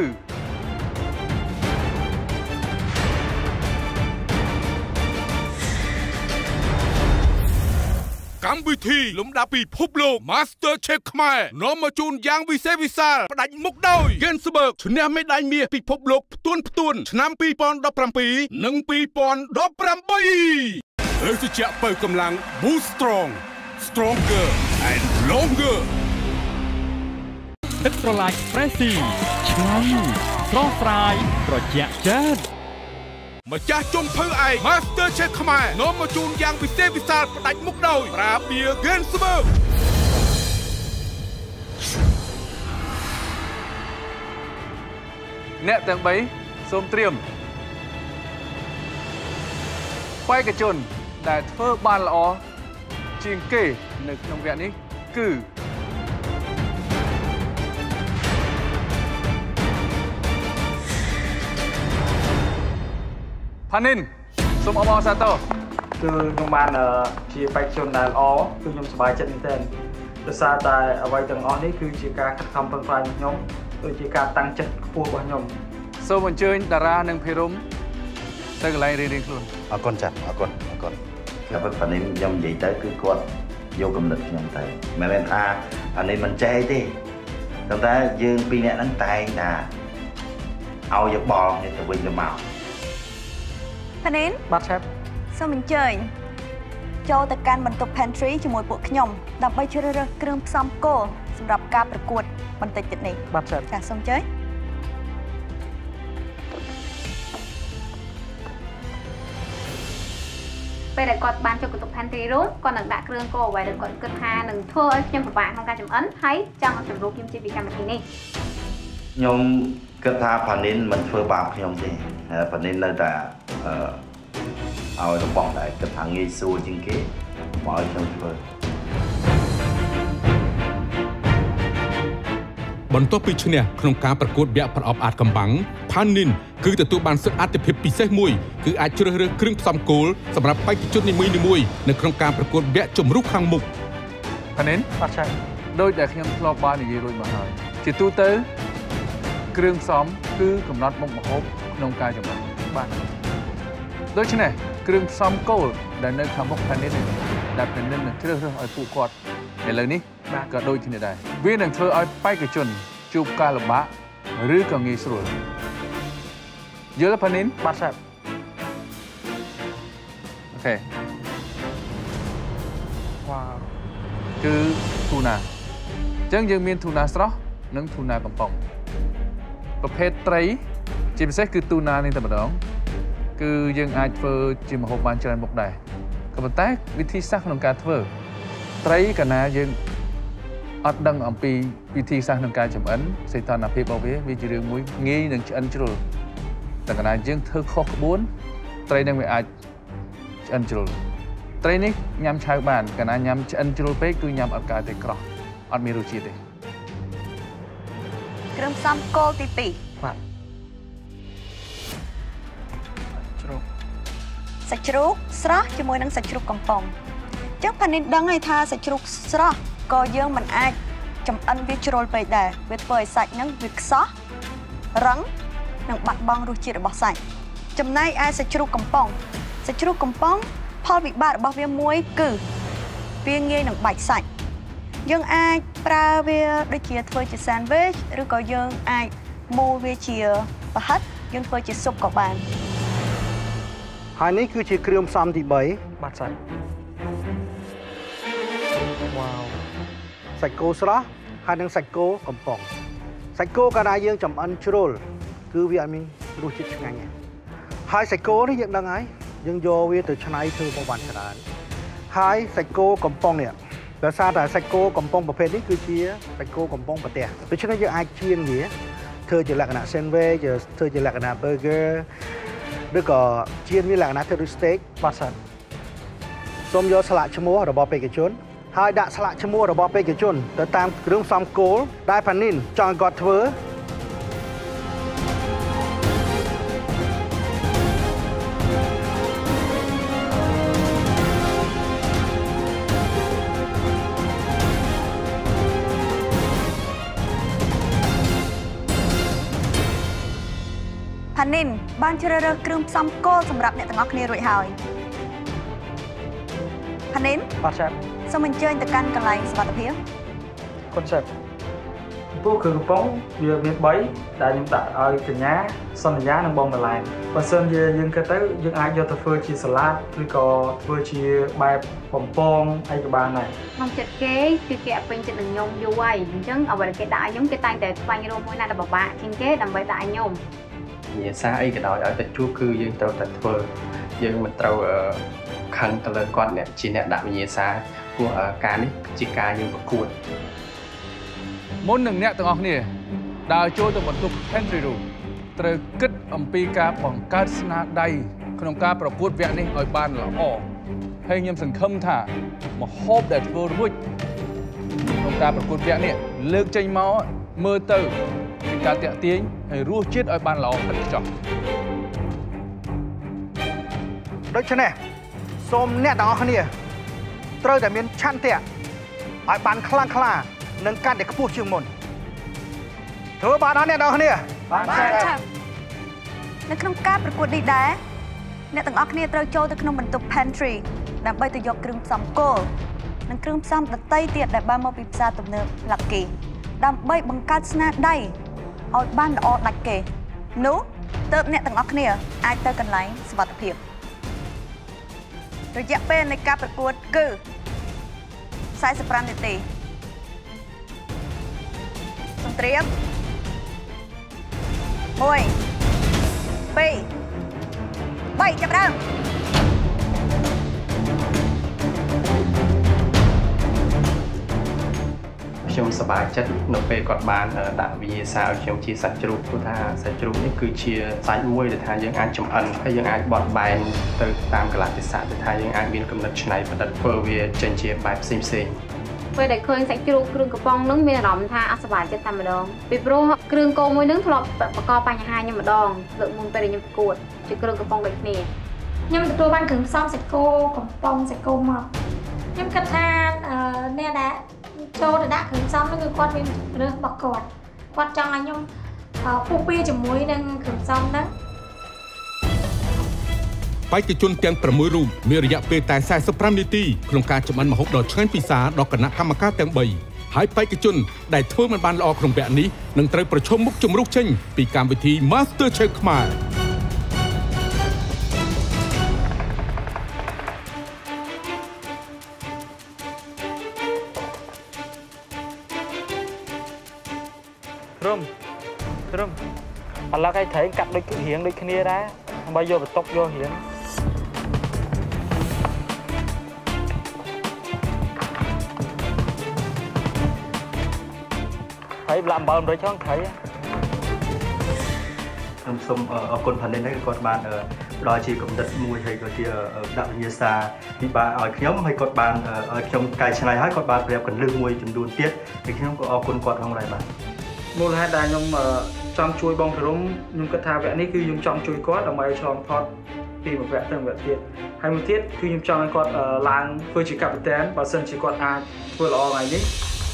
កកម្មវិធីលំដាប់ពិភពលោក Master Chef ខ្មែរនាំមកជូនយ៉ាងវិសេសវិសាលផ្ដាច់មុខដោយ Gensberg ឈ្នះមេដាយមាសពិភពលោកផ្ទួនផ្ទួនឆ្នាំពីរពាន់ដប់ប្រាំពីរនិងពីរពាន់ដប់ប្រាំបីភេសជ្ជៈបើកម្លាំង Boost Strong Stronger and Longer ទឹកត្រឡាច Pressy ឆ្ងាញ់ស្រស់ស្រាយត្រជាក់ចិត្តម្ចាស់ជុំភៅឯក Master Chef ខ្មែរនាំមកជូនយ៉ាងពិសេសវិសាលផ្ដាច់មុខដោយប្រាបៀ Gensberg អ្នកទាំងបីសូមត្រៀមបេក្ខជនដែលធ្វើបានល្អជាងគេនៅក្នុងវគ្គនេះគឺផានីនសូមអបអរសាទរគឺខ្ញុំបានជាបេក្ខជនដែលល្អគឺខ្ញុំសប្បាយចិត្តមែនទែនដោយសារតែអ្វីទាំងអស់នេះគឺជាការខិតខំប្រឹងប្រែងរបស់ខ្ញុំដូចជាការតាំងចិត្តខ្ពស់របស់ខ្ញុំសូមអញ្ជើញតារានិងភិរមទៅកន្លែងរៀងៗខ្លួនអរគុណចា៎អរគុណអរគុណតែប៉ុន្តែខ្ញុំនិយាយទៅគឺគាត់យកគំនិតខ្ញុំទៅមិនមែនថាអានេះមិនចេះទេតែតែយើងពីរនាក់ហ្នឹងតែងថាឲ្យយកបលនេះទៅវិញទៅមកផានីនបាទឆេបសូមអញ្ជើញចូលទៅកាន់បន្ទប់ pantry ជាមួយពួកខ្ញុំដើម្បីជ្រើសរើសគ្រឿងផ្សំគោលសម្រាប់ការប្រកួតបន្តិចទៀតនេះបាទឆេបចាសូមអញ្ជើញពេលដែលគាត់បានចូលកន្ទប់ pantry room គាត់នឹងដាក់គ្រឿងគោអ្វីដែលគាត់គិតថានឹងធ្វើឲ្យខ្ញុំពិបាកក្នុងការចម្អិនហើយចង់ជំរុញខ្ញុំជាពីកម្មវិធីនេះខ្ញុំគិតថាផានីនមិនធ្វើបាបខ្ញុំទេផានីននៅតែអឺឲ្យរបស់ដែលគិតថាងាយស្រួលជាងគេមកឲ្យខ្ញុំធ្វើបន្ទាប់ពីឈ្នះក្នុងការប្រកួតវគ្គប្រអប់អាតកំបាំងផានីនគឺទទួលបានសិទ្ធិអាទិភាពពិសេសមួយគឺអាចជ្រើសរើសគ្រឿងផ្សំគោលសម្រាប់បេក្ខជននីមួយៗនៅក្នុងការប្រកួតវគ្គជម្រុះខាងមុខផានីនបាទឆេបដោយដែលខ្ញុំធ្លាប់បាននិយាយរួចមកហើយជាទូទៅគ្រឿងផ្សំគឺកំណត់មុខម្ហូបក្នុងការចម្អិនបាទដូច្នេះគ្រឿងផ្សំគោលដែលនៅខាងមុខផានីនដែលផានីននឹងជ្រើសរើសឲ្យពួកគាត់ឥឡូវនេះក៏ដូចគ្នាដែរវានឹងធ្វើឲ្យបេក្ខជនជួបការលំបាកឬក៏ងាយស្រួលយល់ផានីនបាទឆេបអូខេវ៉ាវគឺទូណាអញ្ចឹងយើងមានទូណាស្រស់និងទូណាកំប៉ុងប្រភេទត្រីជាពិសេសគឺទូណានេះតែម្ដងគឺយើងអាចធ្វើជាម្ហូបបានច្រើនមុខដែរក៏ប៉ុន្តែវិធីសាស្ត្រក្នុងការធ្វើត្រីកាលណាយើងអត់ដឹងអំពីវិធីសាស្ត្រក្នុងការចម្អិនសីតុណ្ហភាពរបស់វាវាជារឿងមួយងាយនឹងឆ្អិនជ្រុលតែកាលណាយើងធ្វើខុសក្បួនត្រីនឹងវាអាចឆ្អិនជ្រុលត្រីនេះញ៉ាំឆៅបានកាលណាញ៉ាំឆ្អិនជ្រុលពេកគឺញ៉ាំអត់កើតទេក្រោះអត់មានរសជាតិទេគ្រឿងផ្សំគោលទីពីរបាទជ្រូកសាច់ជ្រូកស្រស់ជាមួយនឹងសាច់ជ្រូកកំប៉ុងអញ្ចឹងផានីនដឹងហើយថាសាច់ជ្រូកស្រស់ក៏យើងមិនអាចចម្អិនវាជ្រុលពេកដែរវាធ្វើឲ្យសាច់ហ្នឹងវាខ្សោះរឹងនិងបាត់បង់រសជាតិរបស់សាច់ចំណែកឯសាច់ជ្រូកកំប៉ុងសាច់ជ្រូកកំប៉ុងផលវិបាករបស់វាមួយគឺវាងាយនឹងបាច់សាច់យើងអាចប្រើវាដូចជាធ្វើជា sandwich ឬក៏យើងអាចមូលវាជាប្រហិតយើងធ្វើជាស៊ុបក៏បានហើយនេះគឺជាគ្រឿងផ្សំទីបីបាទសាច់វ៉ាវសាច់គោស្រស់ហើយនិងសាច់គោកំប៉ុងសាច់គោកាលណាយើងចម្អិនជ្រុលគឺវាអត់មានរសជាតិឆ្ងាញ់ទេហើយសាច់គោនេះយើងដឹងហើយយើងយកវាទៅច្នៃធ្វើមកបានច្រើនហើយសាច់គោកំប៉ុងនេះដោយសារតែសាច់គោកំប៉ុងប្រភេទនេះគឺជាសាច់គោកំប៉ុងប្រទេសដូច្នេះយើងអាចចៀនវាធ្វើជាលក្ខណៈ sandwich ធ្វើជាលក្ខណៈ burger ឬក៏ចៀនវាលក្ខណៈធ្វើដូច steak បាទសិនសូមយកស្លាកឈ្មោះរបស់បេក្ខជនហើយដាក់ស្លាកឈ្មោះរបស់បេក្ខជនទៅតាមគ្រឿងផ្សំគោលដែលផានីនចង់ឲ្យគាត់ធ្វើផានីនបានជ្រើសរើសគ្រឿងផ្សំគោលសម្រាប់អ្នកទាំងអស់គ្នារួចហើយផានីនបាទចា៎សូមអញ្ជើញទៅកាន់កន្លែងសុវត្ថិភាព concept ពួកគ្រឿងកំប៉ុងវាមានបីដែលខ្ញុំដាក់ឲ្យកញ្ញាសន្យានឹងបងម្លែងបើសិនជាយើងគិតទៅយើងអាចយកទៅធ្វើជាសាឡាតឬក៏ធ្វើជាបែបបំពងអីក៏បានដែរក្នុងចិត្តគេគឺគេអត់ពេញចិត្តនឹងខ្ញុំយូរហើយអញ្ចឹងអ្វីដែលគេដាក់ឲ្យខ្ញុំគេតែងតែស្វែងរកមួយណាដែលពិបាកជាងគេដើម្បីដាក់ឲ្យខ្ញុំនិយាយសារអីក៏ដោយឲ្យតែជួបគឺយើងត្រូវតែធ្វើយើងមិនត្រូវខឹងទៅលើគាត់អ្នកជាអ្នកដាក់វិញ្ញាសាព្រោះការនេះជាការយើងប្រកួតមុននឹងអ្នកទាំងអស់គ្នាដើរចូលទៅបន្ទប់ pantry room ត្រូវគិតអំពីការបង្កើតស្នាដៃក្នុងការប្រកួតវគ្គនេះឲ្យបានល្អហើយខ្ញុំសង្ឃឹមថាម្ហូបដែលធ្វើរួចក្នុងការប្រកួតវគ្គនេះលើកចេញមកមើលទៅមានការតាក់ទាញហើយរសជាតិឲ្យបានល្អឥតខ្ចោះដូច្នេះសូមអ្នកទាំងអស់គ្នាត្រូវតែមានឆន្ទៈឲ្យបានខ្លាំងក្លានិងកាន់តែខ្ពស់ជាងមុនធ្វើបានអត់អ្នកទាំងអស់គ្នាបានចា៎នៅក្នុងការប្រកួតនេះដែរអ្នកទាំងអស់គ្នាត្រូវចូលទៅក្នុងបន្ទប់ pantry ដើម្បីទៅយកគ្រឿងផ្សំគោលនិងគ្រឿងផ្សំដទៃទៀតដែលបានមកពីផ្សារទំនើប Lucky ដើម្បីបង្កើតស្នាដៃឲ្យបានល្អដាច់គេនោះទើបអ្នកទាំងអស់គ្នាអាចទៅកន្លែងសុវត្ថិភាពរយៈពេលនៃការប្រកួតគឺ45នាទីសូមត្រៀមមួយពីរបីចាប់ដើមខ្ញុំសប្បាយចិត្តនៅពេលគាត់បានដាក់វិញ្ញាសាឲ្យខ្ញុំជាសាច់ជ្រូកព្រោះថាសាច់ជ្រូកនេះគឺជាសាច់មួយដែលថាយើងអាចចម្អិនហើយយើងអាចបត់បែនទៅតាមកលៈទេសៈដែលថាយើងអាចមានកំណត់ច្នៃប្រឌិតធ្វើវាចេញជាបែបផ្សេងផ្សេងពេលដែលឃើញសាច់ជ្រូកគ្រឿងកំប៉ុងនឹងមានអារម្មណ៍ថាអត់សប្បាយចិត្តតែម្ដងពីព្រោះគ្រឿងគោមួយនឹងធ្លាប់បង្កបញ្ហាខ្ញុំម្ដងលើកមុនពេលដែលខ្ញុំប្រកួតជាគ្រឿងកំប៉ុងដូចគ្នាខ្ញុំទទួលបានគ្រឿងផ្សំសាច់គោកំប៉ុងសាច់គោមកខ្ញុំគិតថាអ្នកដែលចូលទៅដាក់គ្រឿងផ្សំហ្នឹងគឺគាត់មានរើសរបស់គាត់គាត់ចង់ឲ្យខ្ញុំពុះពៀជាមួយនឹងគ្រឿងផ្សំហ្នឹងបេក្ខជនទាំងប្រាំមួយរូបមានរយៈពេលតែ45នាទីក្នុងការចម្អិនម្ហូបដ៏ឆ្ងាញ់ពិសាដល់គណៈកម្មការទាំងបីហើយបេក្ខជនដែលធ្វើមិនបានល្អក្នុងវគ្គនេះនឹងត្រូវប្រឈមមុខជំរុះចេញពីកម្មវិធី Master Chef ខ្មែរត្រឹមត្រឹមឥឡូវឲ្យត្រីកាត់ដូចរៀងដូចគ្នាដែរដើម្បីយកបន្ទុកយករៀងហើយប្លាក់អំបិលអំរិចផងត្រីខ្ញុំសូមអរគុណផានីនេះគាត់បានផ្ដល់ជាកំណត់មួយហើយក៏ជាដាក់វិញ្ញាសាពិបាកឲ្យខ្ញុំហើយគាត់បានឲ្យខ្ញុំកែច្នៃហើយគាត់បានប្រៀបកន្លឹះមួយចំនួនទៀតហើយខ្ញុំក៏អរគុណគាត់ផងដែរបាទមូលហេតុដែលខ្ញុំចង់ជួយបងព្រំខ្ញុំគិតថាវគ្គនេះគឺខ្ញុំចង់ជួយគាត់ដើម្បីឆ្លងផុតពីមួយវគ្គទៅមួយវគ្គទៀតហើយមួយទៀតគឺខ្ញុំចង់ឲ្យគាត់ឡើងធ្វើជាកាពីតានបើសិនជាគាត់អាចធ្វើល្អថ្ងៃនេះ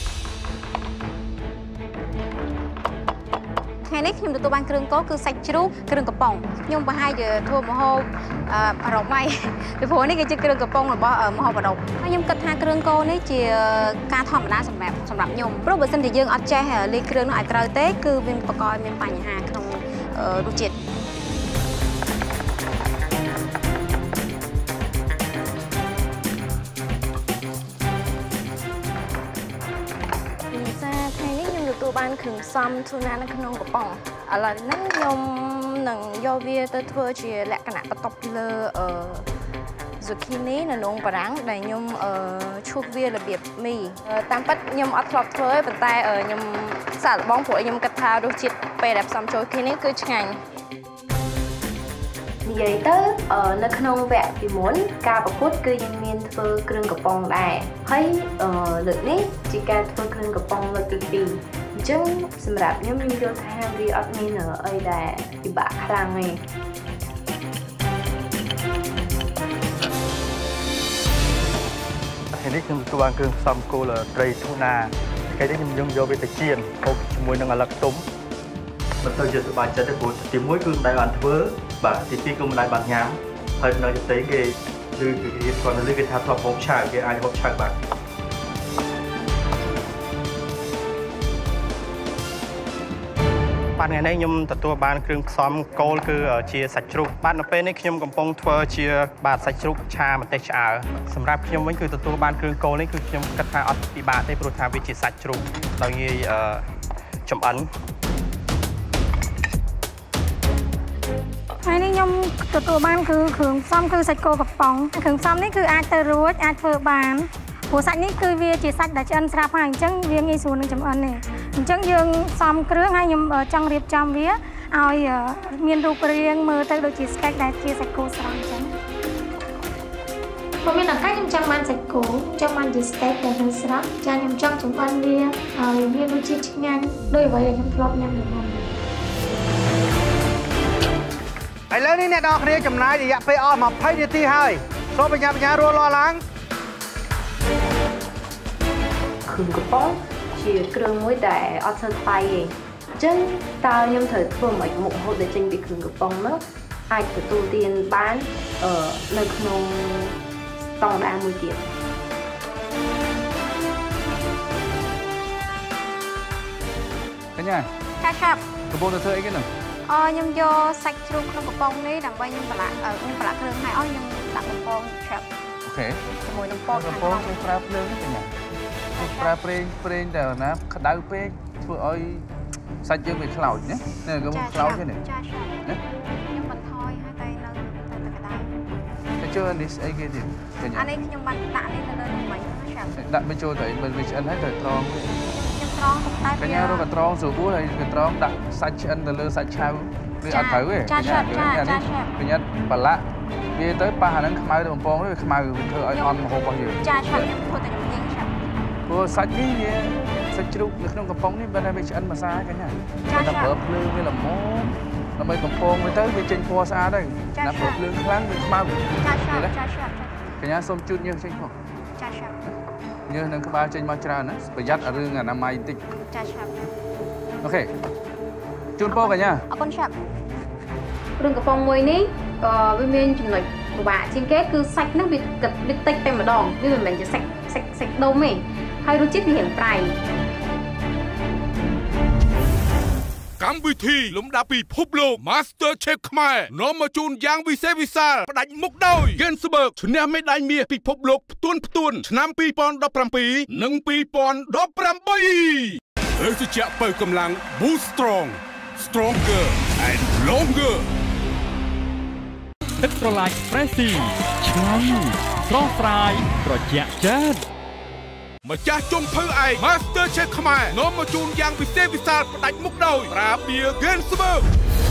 ថ្ងៃនេះខ្ញុំទទួលបានគ្រឿងគោគឺសាច់ជ្រូកគ្រឿងកំប៉ុងខ្ញុំប្រហែលជាធ្វើម្ហូបអឺរ៉ុបហើយពីព្រោះនេះគឺជាគ្រឿងកំប៉ុងរបស់ម្ហូបអឺរ៉ុបហើយខ្ញុំគិតថាគ្រឿងគោនេះជាការធម្មតាសម្រាប់សម្រាប់ខ្ញុំព្រោះបើសិនជាយើងអត់ចេះលាយគ្រឿងនោះឲ្យត្រូវទេគឺវាបង្កឲ្យមានបញ្ហាក្នុងរសជាតិបានគ្រឿងផ្សំទូណានៅក្នុងកំប៉ុងឥឡូវហ្នឹងខ្ញុំនឹងយកវាទៅធ្វើជាលក្ខណៈបន្ទប់លើអឺ zucchini នៅក្នុងបារាំងដែលខ្ញុំអឺឈូសវារបៀបមីតាមពិតខ្ញុំអត់ធ្លាប់ធ្វើទេប៉ុន្តែខ្ញុំសាកល្បងព្រោះខ្ញុំគិតថារសជាតិពេលដែលផ្សំចូលគ្នានេះគឺឆ្ងាញ់និយាយទៅនៅក្នុងវគ្គពីមុនការប្រកួតគឺយើងមានធ្វើគ្រឿងកំប៉ុងដែរហើយលើកនេះជាការធ្វើគ្រឿងកំប៉ុងលើកទីពីរអញ្ចឹងសម្រាប់ខ្ញុំខ្ញុំយល់ថាវាអត់មានអីដែលពិបាកខ្លាំងទេថ្ងៃនេះខ្ញុំទទួលបានគ្រឿងផ្សំគោលត្រីទូណាគេនេះខ្ញុំយកវាទៅចៀនហូបជាមួយនឹងអាឡឹកទុំមិនទៅជាសប្បាយចិត្តទេព្រោះទីមួយគឺមិនដែលបានធ្វើបាទទីពីរគឺមិនដែលបានញ៉ាំហើយនៅទីគេគឺគេគាត់នៅគេថាធ្លាប់ហូបឆៅគេអាចហូបឆៅបានបានថ្ងៃនេះខ្ញុំទទួលបានគ្រឿងផ្សំគោលគឺជាសាច់ជ្រូកបាទនៅពេលនេះខ្ញុំកំពុងធ្វើជាបាទសាច់ជ្រូកឆាម្ទេសឆ្អើរសម្រាប់ខ្ញុំវិញគឺទទួលបានគ្រឿងគោលនេះគឺខ្ញុំគិតថាអត់ពិបាកទេព្រោះថាវាជាសាច់ជ្រូកដោយងាយចម្អិនហើយនេះខ្ញុំទទួលបានគឺគ្រឿងផ្សំគឺសាច់គោកំប៉ុងគ្រឿងផ្សំនេះគឺអាចទៅរួចអាចធ្វើបានព្រោះសាច់នេះគឺវាជាសាច់ដែលឆ្អិនស្រាប់ហើយអញ្ចឹងវាងាយស្រួលនឹងចម្អិននេះអញ្ចឹងយើងផ្សំគ្រឿងហើយខ្ញុំចង់រៀបចំវាឲ្យមានរូបរាងមើលទៅដូចជាស្កេកដែលជាសាច់គោស្រស់អញ្ចឹងព្រោះមានឱកាសខ្ញុំចង់បានសាច់គោចង់បានជាស្កេកដែលនៅស្រស់ចាខ្ញុំចង់ចម្អិនវាឲ្យមានរសជាតិឆ្ងាញ់ដូចអ្វីដែលខ្ញុំធ្លាប់ញ៉ាំពីមុនឥឡូវនេះអ្នកនរគ្នាចំណាយរយៈពេលអស់ยี่สิบនាទីហើយសូមបញ្ញាបញ្ញារួចលាស់ឡើងគ្រឿងកំប៉ុងជាគ្រឿងមួយដែលអត់ធ្វើថ្លៃទេអញ្ចឹងតើខ្ញុំត្រូវធ្វើមួយមុខហូតដែលចេញពីគ្រឿងកំប៉ុងនោះអាចទទួលទានបានអឺនៅក្នុងស្តង់ដារមួយទៀតកញ្ញាចាឆាប់កំពុងតែធ្វើអីគេនោះអឺខ្ញុំយកសាច់ជ្រូកក្នុងកំប៉ុងនេះដើម្បីខ្ញុំប្រឡាក់ខ្ញុំប្រឡាក់គ្រឿងហើយអស់ខ្ញុំដាក់បំពងឆាប់អូខេជាមួយនឹងពតបំពងខ្ញុំប្រើភ្លើងទេកញ្ញាប្រើប្រេងប្រេងតែណាក្តៅពេកធ្វើឲ្យសាច់យើងវាខ្លោចណានេះក៏ខ្លោចទេនេះចាឆាប់ខ្ញុំបន្ថយហើយតែនៅតែក្តៅតែចូលនេះស្អីគេទៀតកញ្ញាអានេះខ្ញុំបានដាក់នេះនៅលើនឹងមិញឆាប់ដាក់បញ្ចូលទៅមិនវាឆ្អិនហើយទៅត្រង់ខ្ញុំត្រង់តែកញ្ញារកកត្រងស្រួលហើយកត្រងដាក់សាច់ឆ្អិនទៅលើសាច់ឆៅវាអត់ត្រូវទេចាឆាប់ចាចាឆាប់កញ្ញាប្រឡាក់វាទៅប៉ះអាហ្នឹងខ្មៅទៅបំពងវាខ្មៅវាធ្វើឲ្យអន់ម្ហូបរបស់យើងចាឆាប់ខ្ញុំធ្វើតែខ្ញុំញ៉ាំឆាប់ព្រោះសាច់នេះវាសាច់ជ្រូកនៅក្នុងកំប៉ុងនេះបើតែវាឆ្អិនម្សៅកញ្ញាតែប្រើភ្លើងវាល្មមដើម្បីបំពងវាទៅវាចេញពណ៌ស្អាតទៅណាប្រើភ្លើងខ្លាំងវាខ្មៅចាឆាប់ចាឆាប់កញ្ញាសូមជូតញើសចេញផងចាឆាប់ញើសនឹងក្បាលចេញមកច្រើនណាប្រយ័ត្នរឿងអនាម័យបន្តិចចាឆាប់អូខេជូនពរកញ្ញាអរគុណឆាប់គ្រឿងកំប៉ុងមួយនេះអឺវាមានចំណុចពិបាកជាងគេគឺសាច់ហ្នឹងវាគិតវាតិចតែម្ដងវាមិនមែនជាសាច់សាច់សាច់ដុំទេហើយរសជាតិវារៀងប្រៃកម្មវិធីលំដាប់ពិភពលោក Master Chef ខ្មែរនាំមកជូនយ៉ាងវិសេសវិសាលផ្ដាច់មុខដោយ Gensberg ឈ្នះមេដាយមាសពិភពលោកផ្ទួនផ្ទួនឆ្នាំពីរពាន់ដប់ប្រាំពីរនិងពីរពាន់ដប់ប្រាំបីលើសជាបើកម្លាំង Boost Strong Stronger and Longer ទឹកត្រឡាច Pressy ឆ្ងាញ់ស្រស់ស្រាយត្រជាក់ចិត្តម្ចាស់ចុងភៅឯក Master Chef ខ្មែរនាំមកជូនយ៉ាងពិសេសវិសាលផ្ដាច់មុខដោយត្រាបៀ Gensberg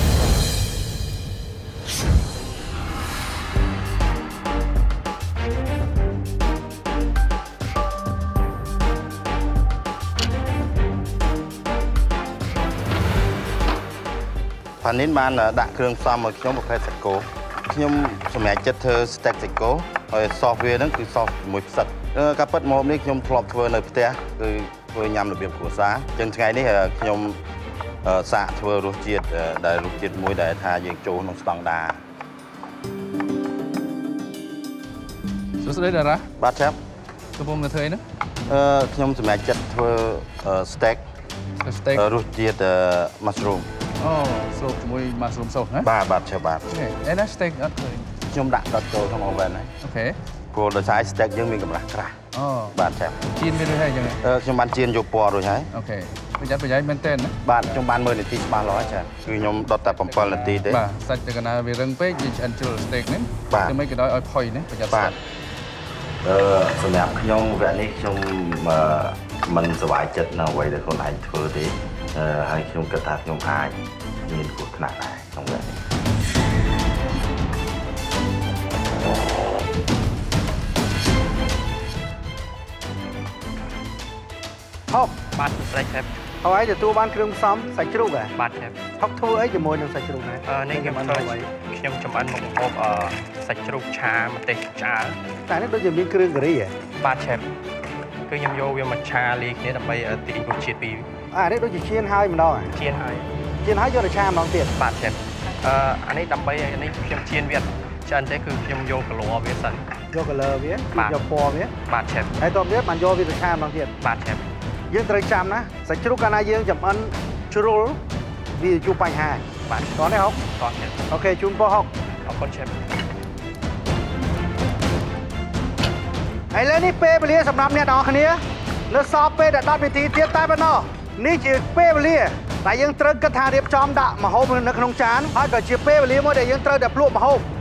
ផានីនបានដាក់គ្រឿងផ្សំឲ្យខ្ញុំប្រភេទសាច់គោខ្ញុំសម្រេចចិត្តធ្វើ steak សាច់គោហើយ sauce វាហ្នឹងគឺ sauce ជាមួយផ្សិតការពិតម្ហូបនេះខ្ញុំធ្លាប់ធ្វើនៅផ្ទះគឺធ្វើញ៉ាំរបៀបគ្រួសារអញ្ចឹងថ្ងៃនេះខ្ញុំសាកធ្វើរសជាតិដែលរសជាតិមួយដែលថាយើងចូលក្នុងស្តង់ដារសួស្តីតារាបាទឆាប់កំពុងតែធ្វើអីហ្នឹងអឺខ្ញុំសម្រេចចិត្តធ្វើ steak steak រសជាតិ mushroom អូស្រូបជាមួយ mushroom sauce ណាបាទបាទឆាប់បាទអេណា steak អត់ឃើញខ្ញុំដាក់ដុតចូលក្នុង oven ហើយអូខេព្រោះដោយសារ steak យើងមានកម្រាស់ក្រាស់អូបាទឆាប់ជៀនមានរួចហើយអញ្ចឹងអឺខ្ញុំបានជៀនយកពណ៌រួចហើយអូខេប្រយ័ត្នប្រយែងមែនតើណាបាទខ្ញុំបានមើលនាទីច្បាស់លាស់ហើយចាគឺខ្ញុំដុតតែbảyនាទីទេបាទសាច់ទៅកណ្ដាលវារឹងពេកវាឆ្អិនជ្រុល steak ហ្នឹងតែមិនក៏ដោយឲ្យផុយណាប្រយ័ត្នបាទអឺសម្រាប់ខ្ញុំវគ្គនេះខ្ញុំមិនសប្បាយចិត្តនៅអ្វីដែលខ្លួនឯងធ្វើទេហើយខ្ញុំគិតថាខ្ញុំអាចមានគ្រោះថ្នាក់ដែរក្នុងវគ្គនេះហុកបាទសាច់ឆេបហើយទទួលបានគ្រឿងផ្សំសាច់ជ្រូកហ៎បាទឆេបហុកធ្វើអីជាមួយនឹងសាច់ជ្រូកដែរអឺនេះខ្ញុំធ្វើខ្ញុំចម្អិនមុខម្ហូបអឺសាច់ជ្រូកឆាម្ទេសឆ្អើរតែនេះដូចជាមានគ្រឿងការីហ៎បាទឆេបគឺខ្ញុំយកវាមកឆាលាយគ្នាដើម្បីទាញរសជាតិពីអានេះដូចជាឈានហើយម្ដងឈានហើយឈានហើយយកទៅឆាម្ដងទៀតបាទឆេបអឺអានេះដើម្បីអានេះខ្ញុំឈានវាឆ្អិនទេគឺខ្ញុំយកគឡវាសិនយក color វាយកពណ៌វាបាទឆេបហើយតបទៀតបានយកវាទៅឆាម្ដងទៀតបាទឆេបយើងត្រូវចាំណាសាច់ជ្រូកកាលណាយើងចម្អិនជ្រុល vì chụp bánh hai bạn có đấy không có ok chúng po học học con chép ไอ้เล่นนี่เป้ไปเรียสำหรับเนี่ยน้องคนนี้เนื้อซอเป้แต่ตอนไปทีเทียบใต้บ้านนอกนี่จีเป้ไปเรียแต่ยังตรึกกระทาเรียบจอมดะมาโฮมในขนมจานถ้าเกิดจีเป้ไปเรียมั่วแต่ยังตรึกแต่ปลุกมาโฮม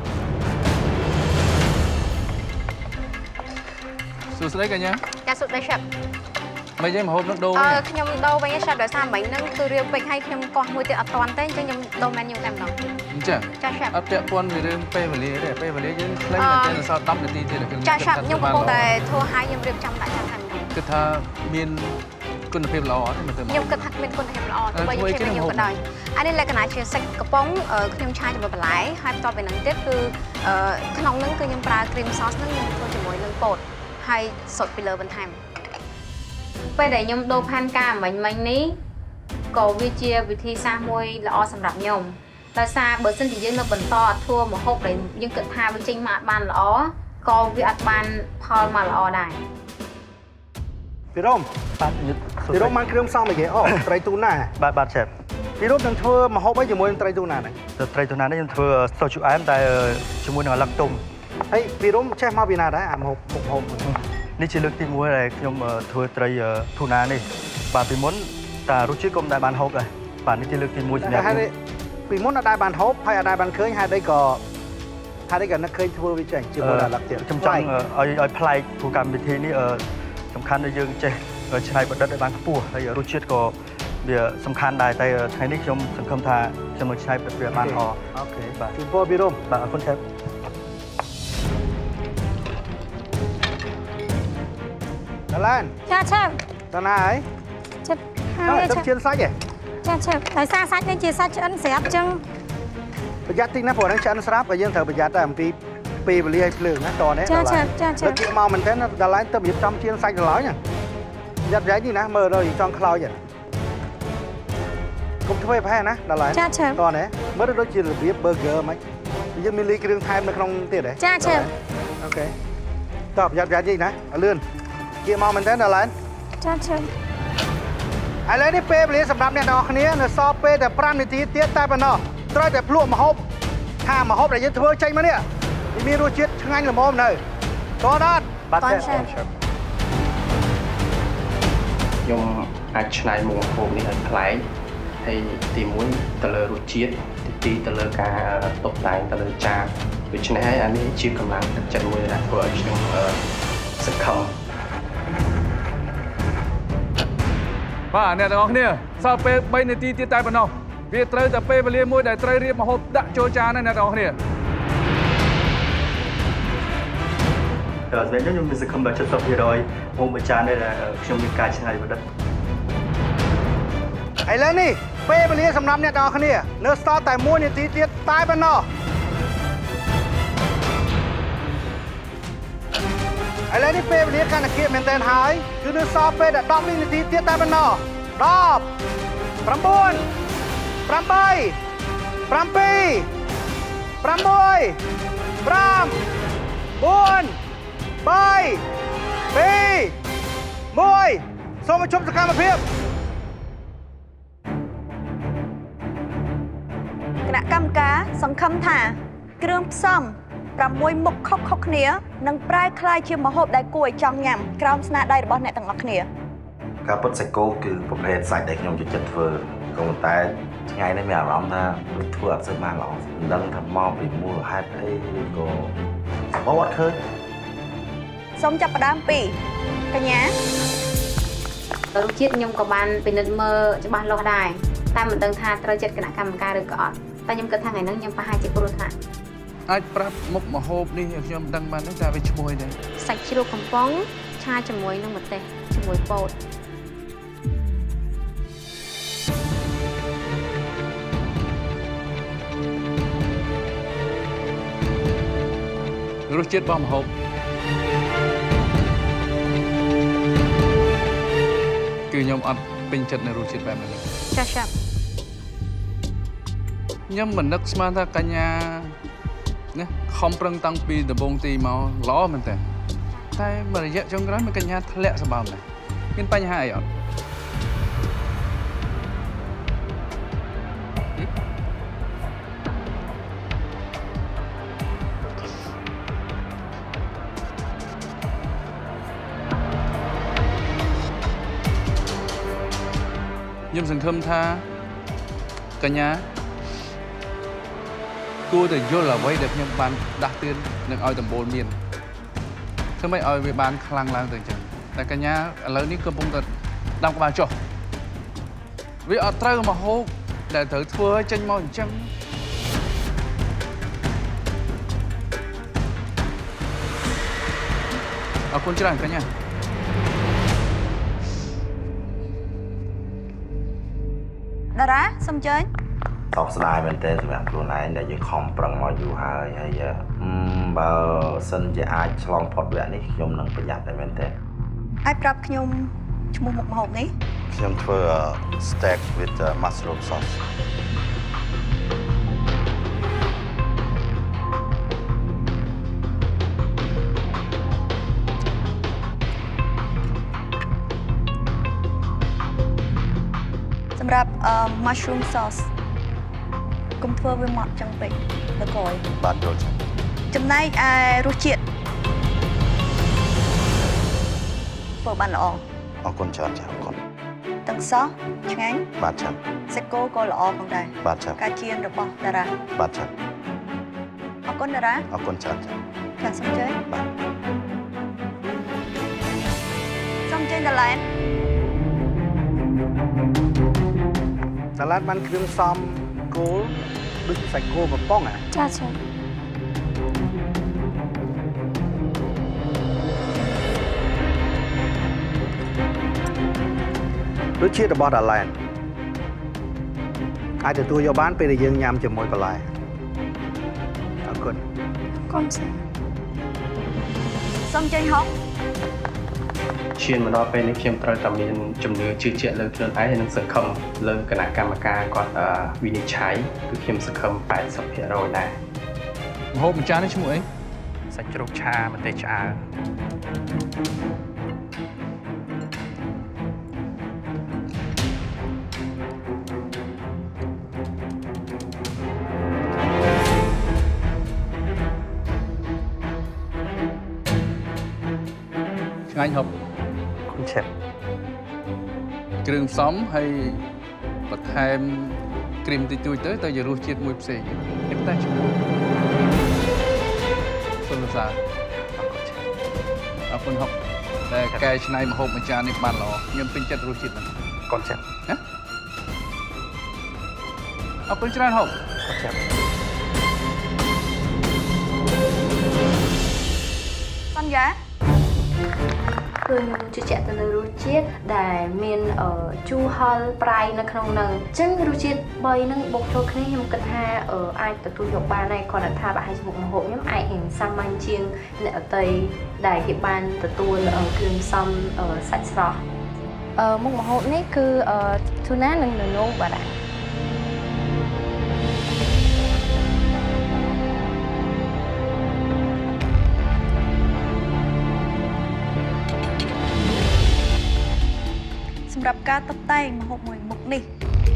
สุดเลยกันยังចាសុទ្ធដែរ chef មិនយ៉ាងមហូបនឹងដូរអឺខ្ញុំដូរវិញ chef ដោយសារមិញហ្នឹងគឺរៀបពេកឲ្យខ្ញុំកោះមួយទៀតអត់តាន់ទេអញ្ចឹងខ្ញុំដូរ menu តែម្ដងអញ្ចឹងចា chef អត់ពាក់ព័ន្ធពីរឿងពេលវេលាទេពេលវេលាយើងខ្លីមែនទេដល់សល់ដប់នាទីទៀតចា chef ខ្ញុំកំពុងតែធ្វើឲ្យខ្ញុំរៀបចំដាក់ចាំតែម្ដងគិតថាមានគុណភាពល្អទេមើលទៅខ្ញុំគិតថាមានគុណភាពល្អទៅវិញជាខ្ញុំក៏ដោយអានេះលក្ខណៈជាសាច់កំប៉ុងខ្ញុំឆាជាមួយបន្លែហើយបន្ទាប់ពីហ្នឹងទៀតគឺក្នុងហ្នឹងគឺខ្ញុំប្រើ cream sauce ហ្នឹងខ្ញុំធ្វើជាមួយនឹងពោតហើយសុទ្ធពីលើបន្ថែមពេលដែលខ្ញុំដូរផានការមិញមិញនេះក៏វាជាវិធីសាស្ត្រមួយល្អសម្រាប់ខ្ញុំដោយសារបើសិនជាយើងនៅបន្តធ្វើម្ហូបដែលយើងគិតថាវាចេញមកអត់បានល្អក៏វាអត់បានផលមកល្អដែរពីរំបាទពីរំបានគ្រឿងផ្សំអីគេអូត្រីទូណាបាទបាទ chef ពីរំនឹងធ្វើម្ហូបអីជាមួយនឹងត្រីទូណាហ្នឹងត្រីទូណានេះខ្ញុំធ្វើសូជូអែមតែជាមួយនឹងអាឡឹកទុំហើយពីរំចេះមកពីណាដែរអាម្ហូបម្ហូបនេះជាលើកទីមួយដែលខ្ញុំធ្វើត្រីទូណានេះបាទពីមុនតែរសជាតិក៏មិនដែលបានហូបដែរបាទនេះជាលើកទីមួយសម្រាប់ខ្ញុំពីមុនអត់ដែលបានហូបហើយអត់ដែលបានឃើញហេតុអីក៏ហេតុអីក៏នឹកឃើញធ្វើវាចេះជាមួយអាឡឹកទៀតខ្ញុំចង់ឲ្យឲ្យប្លែកព្រោះកម្មវិធីនេះសំខាន់ដែលយើងចេះច្នៃប្រឌិតឲ្យបានខ្ពស់ហើយរសជាតិក៏វាសំខាន់ដែរតែថ្ងៃនេះខ្ញុំសង្ឃឹមថាខ្ញុំនឹងច្នៃប្រឌិតវាបានល្អអូខេបាទជូនពរពីរំបាទអរគុណ chef Đà Lan. Dạ chef. Đà này. Chef. Hai chef. Chiên sách vậy. Dạ chef. Tại sao sách nên chia sách cho ăn xẹp chăng? Bây giờ tin nó phổ đang chăn sáp và dân thờ bây giờ ta làm pi pi và ly hay lường á tròn đấy. Dạ chef. Dạ chef. Lúc màu mình thấy nó Đà Lan tập nghiệp trong chiên sách rồi nha. Giặt giấy gì nè mờ rồi trong cloud vậy. Cũng thuê phải nè Đà Lan. Dạ chef. Tròn đấy. Mới đôi chiên là biết burger mấy. Bây giờ mình ly cái đường thay nó không tiền đấy. Dạ chef. Ok. Tập giặt giấy gì nè ở lươn. Kia màu mình thấy Đà Lan. Dạ chef. ឥឡូវនេះពេលវេលាសម្រាប់អ្នកនរគ្នានៅសល់ពេលតែ5នាទីទៀតតែប៉ុណ្ណោះត្រូវតែភ្លក់ម្ហូបថាម្ហូបដែលយើងធ្វើចេញមកនេះវាមានរសជាតិឆ្ងាញ់ល្មមនៅតើអត់បាទខ្ញុំអាចឆ្នៃមុខម្ហូបនេះឲ្យប្លែកហើយទីមួយទៅលើរសជាតិទីពីរទៅលើការតុបតែងទៅលើចានដូច្នេះហើយអានេះជាកម្លាំងទឹកចិត្តមួយដែលធ្វើឲ្យខ្ញុំសង្ឃឹមបាទអ្នកទាំងអស់គ្នាសល់ពេល3នាទីទៀតតែប៉ុណ្ណោះវាត្រូវតែពេលវេលាមួយដែលត្រូវរៀបម្ហូបដាក់ចូលចានហើយអ្នកទាំងអស់គ្នាតែស្មែខ្ញុំមានសង្ឃឹមដល់ 70% ហូបមួយចាននេះខ្ញុំមានការឆ្នៃប្រឌិតឥឡូវនេះពេលវេលាសម្រាប់អ្នកទាំងអស់គ្នានៅសល់តែ1នាទីទៀតតែប៉ុណ្ណោះឥឡូវនេះពេលវេលាកាន់តែគៀកមែនទែនហើយគឺនៅសល់ពេលតែ10នាទីទៀតតែប៉ុណ្ណោះ10 9 8 7 6 5 4 3 2 1សូមបញ្ចប់សកម្មភាពគណៈកម្មការសង្ឃឹមថាគ្រឿងផ្សំ6មុខខុសៗគ្នានឹងប្រែក្លាយជាម្ហូបដែលគួរឲ្យចង់ញ៉ាំក្រោមស្នាដៃរបស់អ្នកទាំងអស់គ្នាការពិតសាច់គោគឺប្រភេទសាច់ដែលខ្ញុំចូលចិត្តធ្វើក៏ប៉ុន្តែថ្ងៃនេះមានអារម្មណ៍ថាធ្វើអត់សូវបានល្អមិនដឹងថាមកពីមូលហេតុអីឬក៏បងអត់ឃើញសូមចាប់ផ្ដើមពីកញ្ញារសជាតិខ្ញុំក៏បានពិនិត្យមើលច្បាស់លាស់ដែរតែមិនដឹងថាត្រូវចិត្តគណៈកម្មការឬក៏អត់តែខ្ញុំគិតថាថ្ងៃហ្នឹងខ្ញុំប្រហែលជាគ្រោះថ្នាក់អាចប្រាប់មុខម្ហូបនេះខ្ញុំដឹងបានទេតែវាឈ្មោះអីដែរសាច់ជ្រូកកំប៉ុងឆាជាមួយនឹងម្ទេសជាមួយពោតរសជាតិរបស់ម្ហូបគឺខ្ញុំអត់ពេញចិត្តនៅរសជាតិបែបនេះចាស់ចាស់ខ្ញុំមិននឹកស្មានថាកញ្ញាណាខំប្រឹងតាំងពីដំបូងទីមកល្អមែនតើតែមួយរយៈចុងក្រោយមានកញ្ញាធ្លាក់សម្បើមដែរមានបញ្ហាអីអត់ nhưng sừng khâm tha cả nhà cô để vô là quay đẹp nhưng bạn đặt tiền đừng oi tầm bồn miền không mấy oi về bán khang lang từng chừngแต่cả nhà lớn ní cơm bông tật đong các bạn cho vì ở trâu mà hô để thử thua chân mòn chân ở con chơi cả nhà đà rá xong chơi tóc slide bên tên thì bạn luôn này để những không bằng mọi dù hay hay giờ bao sân chỉ ai long phật vậy này nhung nângประหยัด bên tên ai prap nhung chung một hộp này nhung thưa steak with mushroom sauce สำหรับ mushroom sauce គុំធ្វើវាម៉ត់ចឹងពេកទៅក្រោយបាទយល់ចឹងចំណែកឯរសជាតិធ្វើបានល្អអរគុណច្រើនចាអរគុណទឹកសោះឆ្ងាញ់បាទចាសាច់គោក៏ល្អផងដែរបាទចាការចៀនរបស់តារាបាទចាអរគុណតារាអរគុណច្រើនចាចាសូមជើញបាទសូមជើញតាឡែនតាឡែនបានគ្រឿងផ្សំគោលដូចសាច់គោកំប៉ុងហ៎ចាចារសជាតិរបស់តាឡែនអាចទទួលយកបានពេលដែលយើងញ៉ាំជាមួយបន្លែអរគុណកូនចាសូមជើញហុកឈានមកដល់ពេលនេះខ្ញុំត្រូវតែមានជំនឿជឿជាក់លើខ្លួនឯងហើយនឹងសង្ឃឹមលើគណៈកម្មការគាត់វិនិច្ឆ័យគឺខ្ញុំសង្ឃឹម แปดสิบเปอร์เซ็นต์ ដែរម្ហូបមួយចាននេះឈ្មោះអីសាច់ជ្រូកឆាម្ទេសឆ្អើរឆ្ងាញ់ហូបគុណឆេបគ្រឿងផ្សំហើយបន្ថែមគ្រីមតិចតួចទៅទៅជារសជាតិមួយផ្សេងនេះតែឈ្មោះសូមសរសើរអរគុណហូបតែកែច្នៃម្ហូបមួយចាននេះបានល្អខ្ញុំពេញចិត្តរសជាតិហ្នឹងកូនឆេបណាអរគុណច្រើនហូបកូនឆេបសន្យាគឺខ្ញុំជឿជាក់ទៅលើរសជាតិដែលមានជូរហឹរប្រៃនៅក្នុងហ្នឹងអញ្ចឹងរសជាតិបីហ្នឹងបុកចូលគ្នាខ្ញុំគិតថាអាចទទួលយកបានហើយគ្រាន់តែថាប្រហែលជាមុខម្ហូបខ្ញុំអាចរៀងសាមញ្ញជាងអ្នកដទៃដែលគេបានទទួលគ្រឿងផ្សំសាច់ស្រស់មុខម្ហូបនេះគឺទូណានិងននោងបារាំងសម្រាប់ការតុបតែងម្ហូបមួយមុខនេះ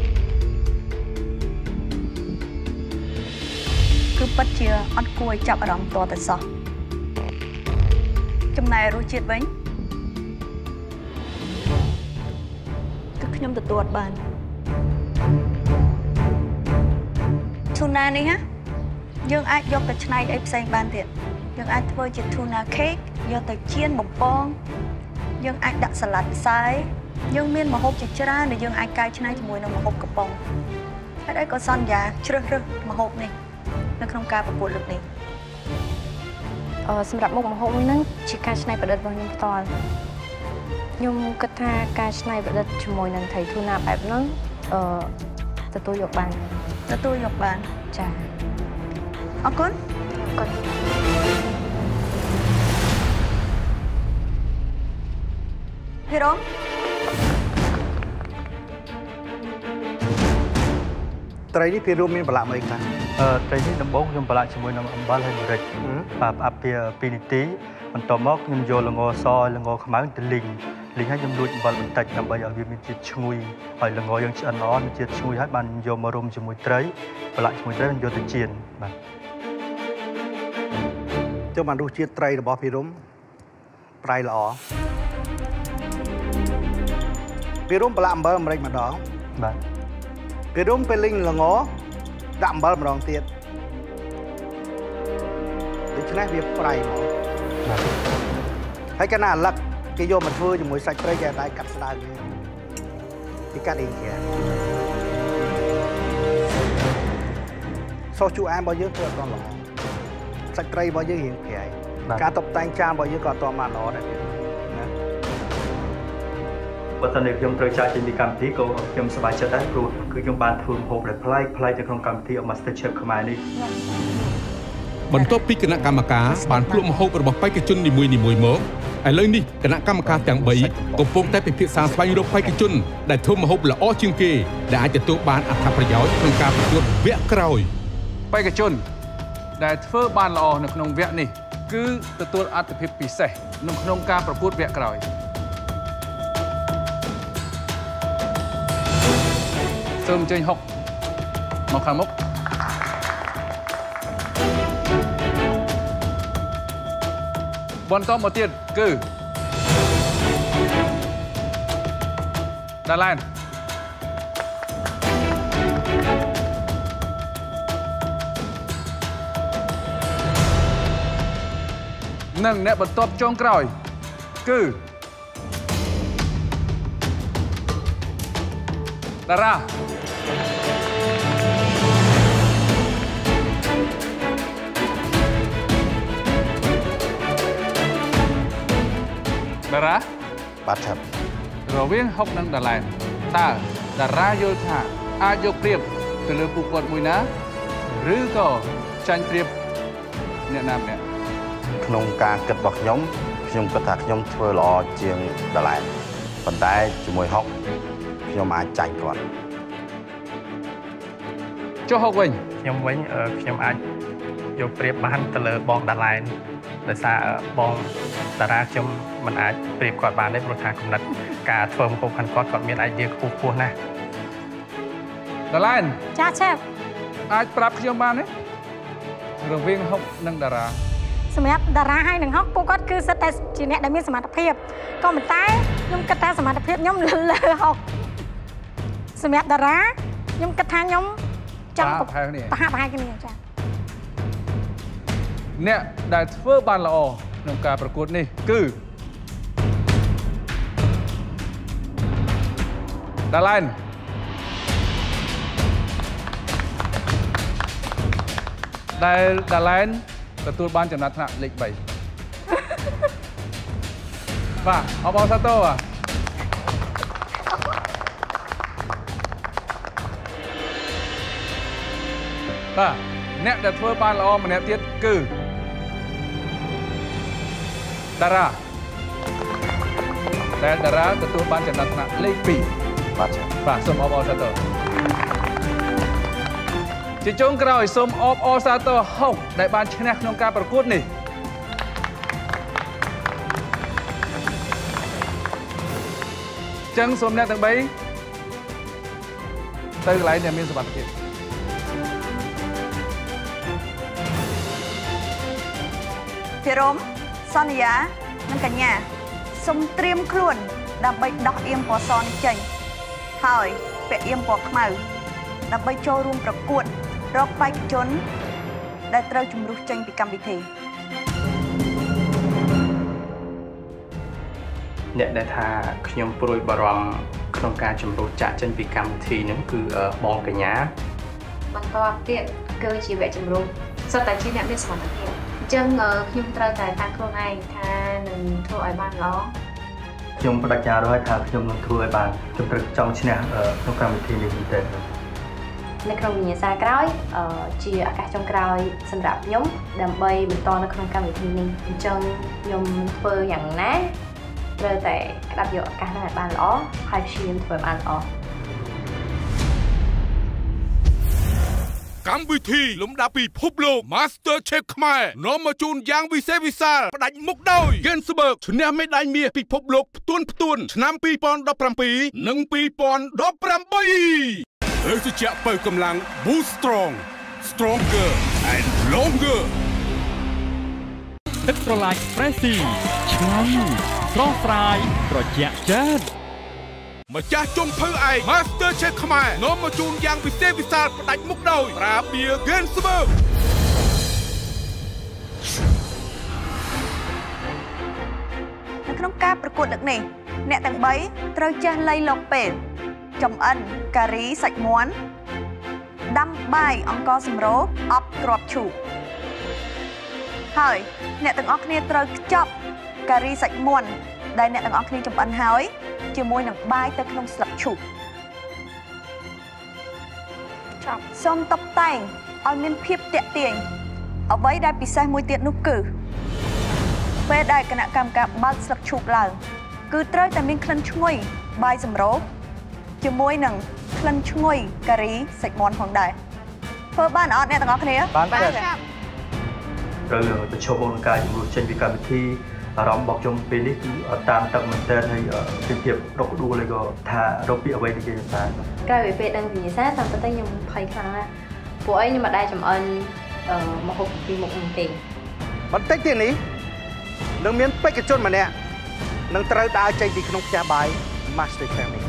គឺពិតជាអត់គួរឲ្យចាប់អារម្មណ៍តតែសោះចំណែករសជាតិវិញគឺខ្ញុំទទួលអត់បានទូណានេះណាយើងអាចយកទៅច្នៃអីផ្សេងបានទៀតយើងអាចធ្វើជាទូណាខេកយកទៅចៀនបំពងយើងអាចដាក់សាឡាត់ផ្សាយយើងមានម្ហូបជាច្រើនដែលយើងអាចកែច្នៃជាមួយនឹងម្ហូបកំប៉ុងហើយអីក៏សន្យាជ្រើសរើសម្ហូបនេះនៅក្នុងការប្រកួតលើកនេះអឺសម្រាប់មុខម្ហូបនេះហ្នឹងជាការច្នៃប្រឌិតរបស់ខ្ញុំផ្ទាល់ខ្ញុំគិតថាការច្នៃប្រឌិតជាមួយនឹងត្រីទូណាបែបហ្នឹងអឺទទួលយកបានទទួលយកបានចាអរគុណអរគុណហេរ៉ូត្រីនេះពីរួមមានប្រឡាក់អីខ្លះអឺត្រីនេះដំបូងខ្ញុំប្រឡាក់ជាមួយនឹងអំបិលហើយម្រេចបាទផ្អាប់ពីពីរនាទីបន្ទាប់មកខ្ញុំយកល្ងសល្ងខ្មៅទៅលីងលីងហើយខ្ញុំលួចអំបិលបន្តិចដើម្បីឲ្យវាមានជាតិឈ្ងុយហើយល្ងយើងឆ្អិនល្អមានជាតិឈ្ងុយហើយបានយកមករុំជាមួយត្រីប្រឡាក់ជាមួយត្រីយកទៅចៀនបាទចូលបានរសជាតិត្រីរបស់ពីរុំប្រៃល្អពីរុំប្រឡាក់អំបិលអាមេរិកម្ដងបាទគេរុំពេលលីងល្ងដាក់អំបិលម្ដងទៀតដូច្នេះវាប្រៃហ្មងបាទហើយកាលណាអាឡឹកគេយកមកធ្វើជាមួយសាច់ត្រីគេអាចកាត់ស្ដើងគេកាត់អីគេសូសជូរអែមរបស់យើងធ្វើអត់ដល់ល្អសាច់ត្រីរបស់យើងរៀងប្រៃការតុបតែងចានរបស់យើងក៏អត់ទាន់បានល្អដែរណាបើតើខ្ញុំត្រូវចាក់ចេញពីកម្មវិធីក៏ខ្ញុំសប្បាយចិត្តដែរព្រោះគឺខ្ញុំបានធ្វើម្ហូបដែលប្លែកប្លែកនៅក្នុងកម្មវិធី Master Chef ខ្មែរនេះបន្ទាប់ពីគណៈកម្មការបានភ្លក់ម្ហូបរបស់បេក្ខជននីមួយៗមកឥឡូវនេះគណៈកម្មការទាំងបីកំពុងតែពិភាក្សាស្វែងរកបេក្ខជនដែលធ្វើម្ហូបល្អជាងគេដែលអាចទទួលបានអត្ថប្រយោជន៍ក្នុងការប្រកួតវគ្គក្រោយបេក្ខជនដែលធ្វើបានល្អនៅក្នុងវគ្គនេះគឺទទួលអត្ថប្រយោជន៍ពិសេសនៅក្នុងការប្រកួតវគ្គក្រោយសូមអញ្ជើញហុកមកខាងមុខបន្តមកទៀតគឺដាឡែននិងអ្នកបន្ទាប់ចុងក្រោយគឺតារាតារាបាទครับរវាងហុកនិងដាឡែនតើតារាយល់ថាអាចយកប្រៀបទៅលើពួកគាត់មួយណាឬក៏ចាញ់ប្រៀបអ្នកណាម្នាក់ក្នុងការគិតរបស់ខ្ញុំខ្ញុំគិតថាខ្ញុំធ្វើល្អជាងដាឡែនប៉ុន្តែជាមួយហុកខ្ញុំអាចចាញ់គាត់ចុះហុកវិញខ្ញុំវិញខ្ញុំអាចយកប្រៀបបានទៅលើបងដាឡែនដោយសារបងតារាខ្ញុំមិនអាចប្រៀបគាត់បានទេព្រោះថាគំនិតការធ្វើម្ហូបខាងគាត់គាត់មាន idea ខ្ពស់ខ្ពស់ណាស់ដាឡែនចា chef អាចប្រាប់ខ្ញុំបានទេរវាងហុកនិងតារាសម្រាប់តារាហើយនឹងហុកពួកគាត់គឺសិតតែជាអ្នកដែលមានសមត្ថភាពក៏ប៉ុន្តែខ្ញុំគិតថាសមត្ថភាពខ្ញុំលើហុកសម្រាប់តារាខ្ញុំគិតថាខ្ញុំចង់ប្រហាក់ប្រហែលគ្នាចាអ្នកដែលធ្វើបានល្អក្នុងការប្រកួតនេះគឺដាឡែនដែលដាឡែនទទួលបានចំណាត់ថ្នាក់លេខបីបាទអបអរសាទរបាទអ្នកដែលធ្វើបានល្អម្នាក់ទៀតគឺតារាដែលតារាទទួលបានចំណាត់ថ្នាក់លេខពីរបាទបាទសូមអបអរសាទរជាចុងក្រោយសូមអបអរសាទរហុកដែលបានឈ្នះក្នុងការប្រកួតនេះចឹងសូមអ្នកទាំងបីទៅកន្លែងដែលមានសុវត្ថិភាពភិរមសន្យានិងកញ្ញាសូមត្រៀមខ្លួនដើម្បីដោះអៀមពណ៌សនេះចេញហើយពាក់អៀមពណ៌ខ្មៅដើម្បីចូលរួមប្រកួតរកបេក្ខជនដែលត្រូវជំរុះចេញពីកម្មវិធីអ្នកដែលថាខ្ញុំព្រួយបារម្ភក្នុងការជំរុះចាក់ចេញពីកម្មវិធីហ្នឹងគឺបងកញ្ញាបន្ទាប់ទៀតគឺជាវគ្គជំរុះសុទ្ធតែជាអ្នកមានសមត្ថភាពអញ្ចឹងខ្ញុំត្រូវតែតាំងខ្លួនឯងថានឹងធ្វើឲ្យបានល្អខ្ញុំបដិញ្ញារួចថាខ្ញុំនឹងធ្វើឲ្យបានខ្ញុំត្រូវចង់ឈ្នះក្នុងកម្មវិធីនេះមែនទែននៅក្នុងវិញ្ញាសាក្រោយជាឱកាសចុងក្រោយសម្រាប់ខ្ញុំដើម្បីបន្តនៅក្នុងកម្មវិធីនេះអញ្ចឹងខ្ញុំធ្វើយ៉ាងណាត្រូវតែក្តាប់យកឱកាសហ្នឹងឲ្យបានល្អហើយព្យាយាមធ្វើឲ្យបានល្អកម្មវិធីលំដាប់ពិភពលោក Master Chef ខ្មែរនាំមកជូនយ៉ាងវិសេសវិសាលផ្ដាច់មុខដោយ Gensberg ឈ្នះមេដាយមាសពិភពលោកផ្ទួនផ្ទួនឆ្នាំពីរពាន់ដប់ប្រាំពីរនិងពីរពាន់ដប់ប្រាំបីភេសជ្ជៈបើកម្លាំង Boost Strong Stronger and Longer ទឹកត្រឡាច Presi ឆ្ងាញ់ស្រស់ស្រាយត្រជាក់ចិត្តម្ចាស់ចុងភៅឯក Master Chef ខ្មែរនាំមកជូនយ៉ាងពិសេសវិសាលផ្ដាច់មុខដោយត្រាបៀ Gensberg នៅក្នុងការប្រកួតលើកនេះអ្នកទាំងបីត្រូវចេះលៃលកពេលចំអិនការីសាច់មាន់ដាំបាយអង្ករសម្រូបអប់គ្រាប់ឈូកហើយអ្នកទាំងអស់គ្នាត្រូវខ្ចប់ការីសាច់មាន់ដែលអ្នកទាំងអស់គ្នាចម្អិនហើយជាមួយនឹងបាយទៅក្នុងស្លឹកឈូកចប់សូមតុបតែងឲ្យមានភាពទាក់ទាញអ្វីដែលពិសេសមួយទៀតនោះគឺពេលដែលគណៈកម្មការបើកស្លឹកឈូកឡើងគឺត្រូវតែមានក្លិនឈ្ងុយបាយសម្រូបជាមួយនឹងក្លិនឈ្ងុយការីសាច់មាន់ផងដែរធ្វើបានអត់អ្នកទាំងអស់គ្នាបានបាទត្រូវប្រជុំអង្គការជំនួសចេញពីកម្មវិធីអារម្មណ៍របស់ខ្ញុំពេលនេះគឺតាមទឹកមែនតើហើយពីភាពរកដួលហើយក៏ថារកពីអ្វីនិយាយបានក្រោយពីពេលដឹងពីភាសាតាមពិតទៅខ្ញុំភ័យខ្លាំងណាស់ពួកអីខ្ញុំមិនដែលចំអិនមកហូបពីមុខនឹងទេបន្តិចទៀតនេះនឹងមានបេក្ខជនម្នាក់នឹងត្រូវដើរចេញពីក្នុងផ្ទះបាយ Master Chef នេះ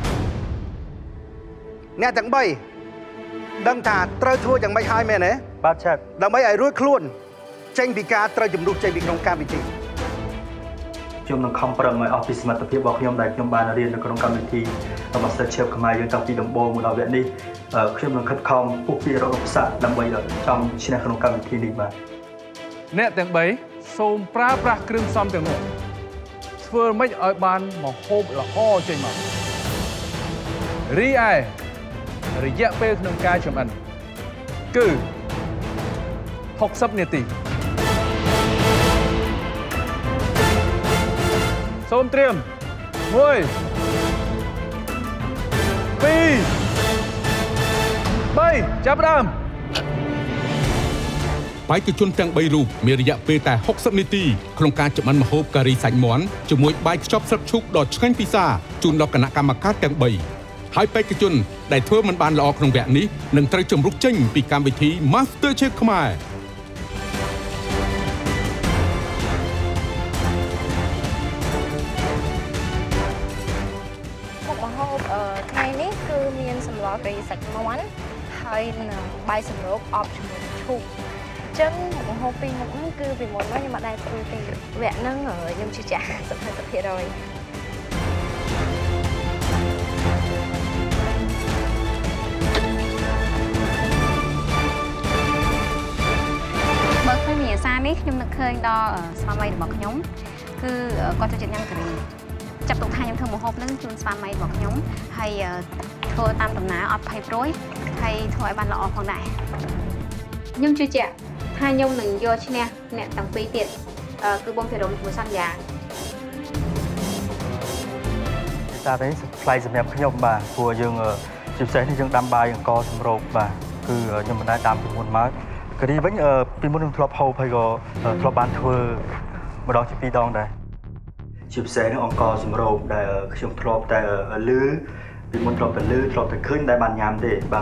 អ្នកទាំងបីដឹងថាត្រូវធ្វើយ៉ាងម៉េចហើយមែនទេបាទ Chef ដើម្បីឲ្យរួចខ្លួនចេញពីការត្រូវជំរុះចេញពីក្នុងកម្មវិធីខ្ញុំនឹងខំប្រឹងឲ្យអស់ពីសមត្ថភាពរបស់ខ្ញុំដែលខ្ញុំបានរៀននៅក្នុងកម្មវិធី Master Chef ខ្មែរយើងតាំងពីដំបូងមកដល់វគ្គនេះខ្ញុំនឹងខិតខំពុះពីរកឧបសគ្គដើម្បីចង់ឈ្នះក្នុងកម្មវិធីនេះបាទអ្នកទាំងបីសូមប្រើប្រាស់គ្រឿងផ្សំទាំងនោះធ្វើម៉េចឲ្យបានមកហូបល្អចេញមករីឯរយៈពេលក្នុងការចម្អិនគឺហុកសិបនាទីសូមត្រៀមមួយពីរបីចាប់ដើមបេក្ខជនទាំងបីរូបមានរយៈពេលតែហុកសិបនាទីក្នុងការចម្អិនម្ហូបការីសាច់មាន់ជាមួយបាយខ្ចប់ស្លឹកឈូកដ៏ឆ្ងាញ់ពិសាជូនដល់គណៈកម្មការទាំងបីហើយបេក្ខជនដែលធ្វើមិនបានល្អក្នុងវគ្គនេះនឹងត្រូវជំរុះចេញពីកម្មវិធី Master Chef ខ្មែរមុខម្ហូបថ្ងៃនេះគឺមានសម្លការីសាច់មាន់ហើយនឹងបាយសម្រូបអប់ជាមួយឈូកអញ្ចឹងមុខម្ហូបពីរមុខហ្នឹងគឺពីមុនមកខ្ញុំអត់ដែលធ្វើទេវគ្គហ្នឹងខ្ញុំជឿជាក់ ห้าสิบ ห้าสิบ ភាគរយបើឃើញវិញ្ញាសានេះខ្ញុំនឹកឃើញដល់ស្វាមីរបស់ខ្ញុំគឺគាត់ចូលចិត្តញ៉ាំការីចាប់ទុកថាខ្ញុំធ្វើម្ហូបហ្នឹងជូនស្វាមីរបស់ខ្ញុំហើយធ្វើតាមដំណើរអត់ភ័យព្រួយហើយធ្វើឲ្យបានល្អផងដែរខ្ញុំជឿជាក់ថាខ្ញុំនឹងយកឈ្នះអ្នកទាំងពីរទៀតគឺបងភិរមមួយសន្យាតែនេះថ្លៃសម្រាប់ខ្ញុំបាទព្រោះយើងជាពិសេសនេះយើងដាំបាយអង្គសម្រូបបាទគឺខ្ញុំមិនដែលដាំពីមុនមកការីវិញពីមុនខ្ញុំធ្លាប់ហូបហើយក៏ធ្លាប់បានធ្វើម្ដងជាពីរដងដែរជាពិសេសនឹងអង្គសម្រូបដែលខ្ញុំធ្លាប់តែលឺពីមុនធ្លាប់តែលឺធ្លាប់តែឃើញតែបានញ៉ាំទេបាទ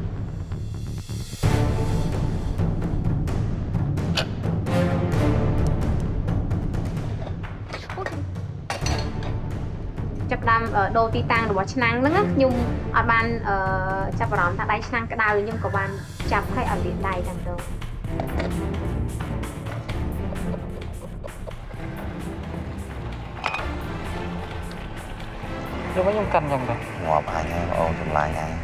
ចាប់ដើមដូរទីតាំងរបស់ឆ្នាំងហ្នឹងខ្ញុំអត់បានចាប់អារម្មណ៍ថាដៃឆ្នាំងក្តៅខ្ញុំក៏បានចាប់ឲ្យឲ្យលាងដៃតែម្ដងខ្ញុំវិញខ្ញុំកាន់យ៉ាងដែរងាប់អញហើយអូនចម្លាញ់អញ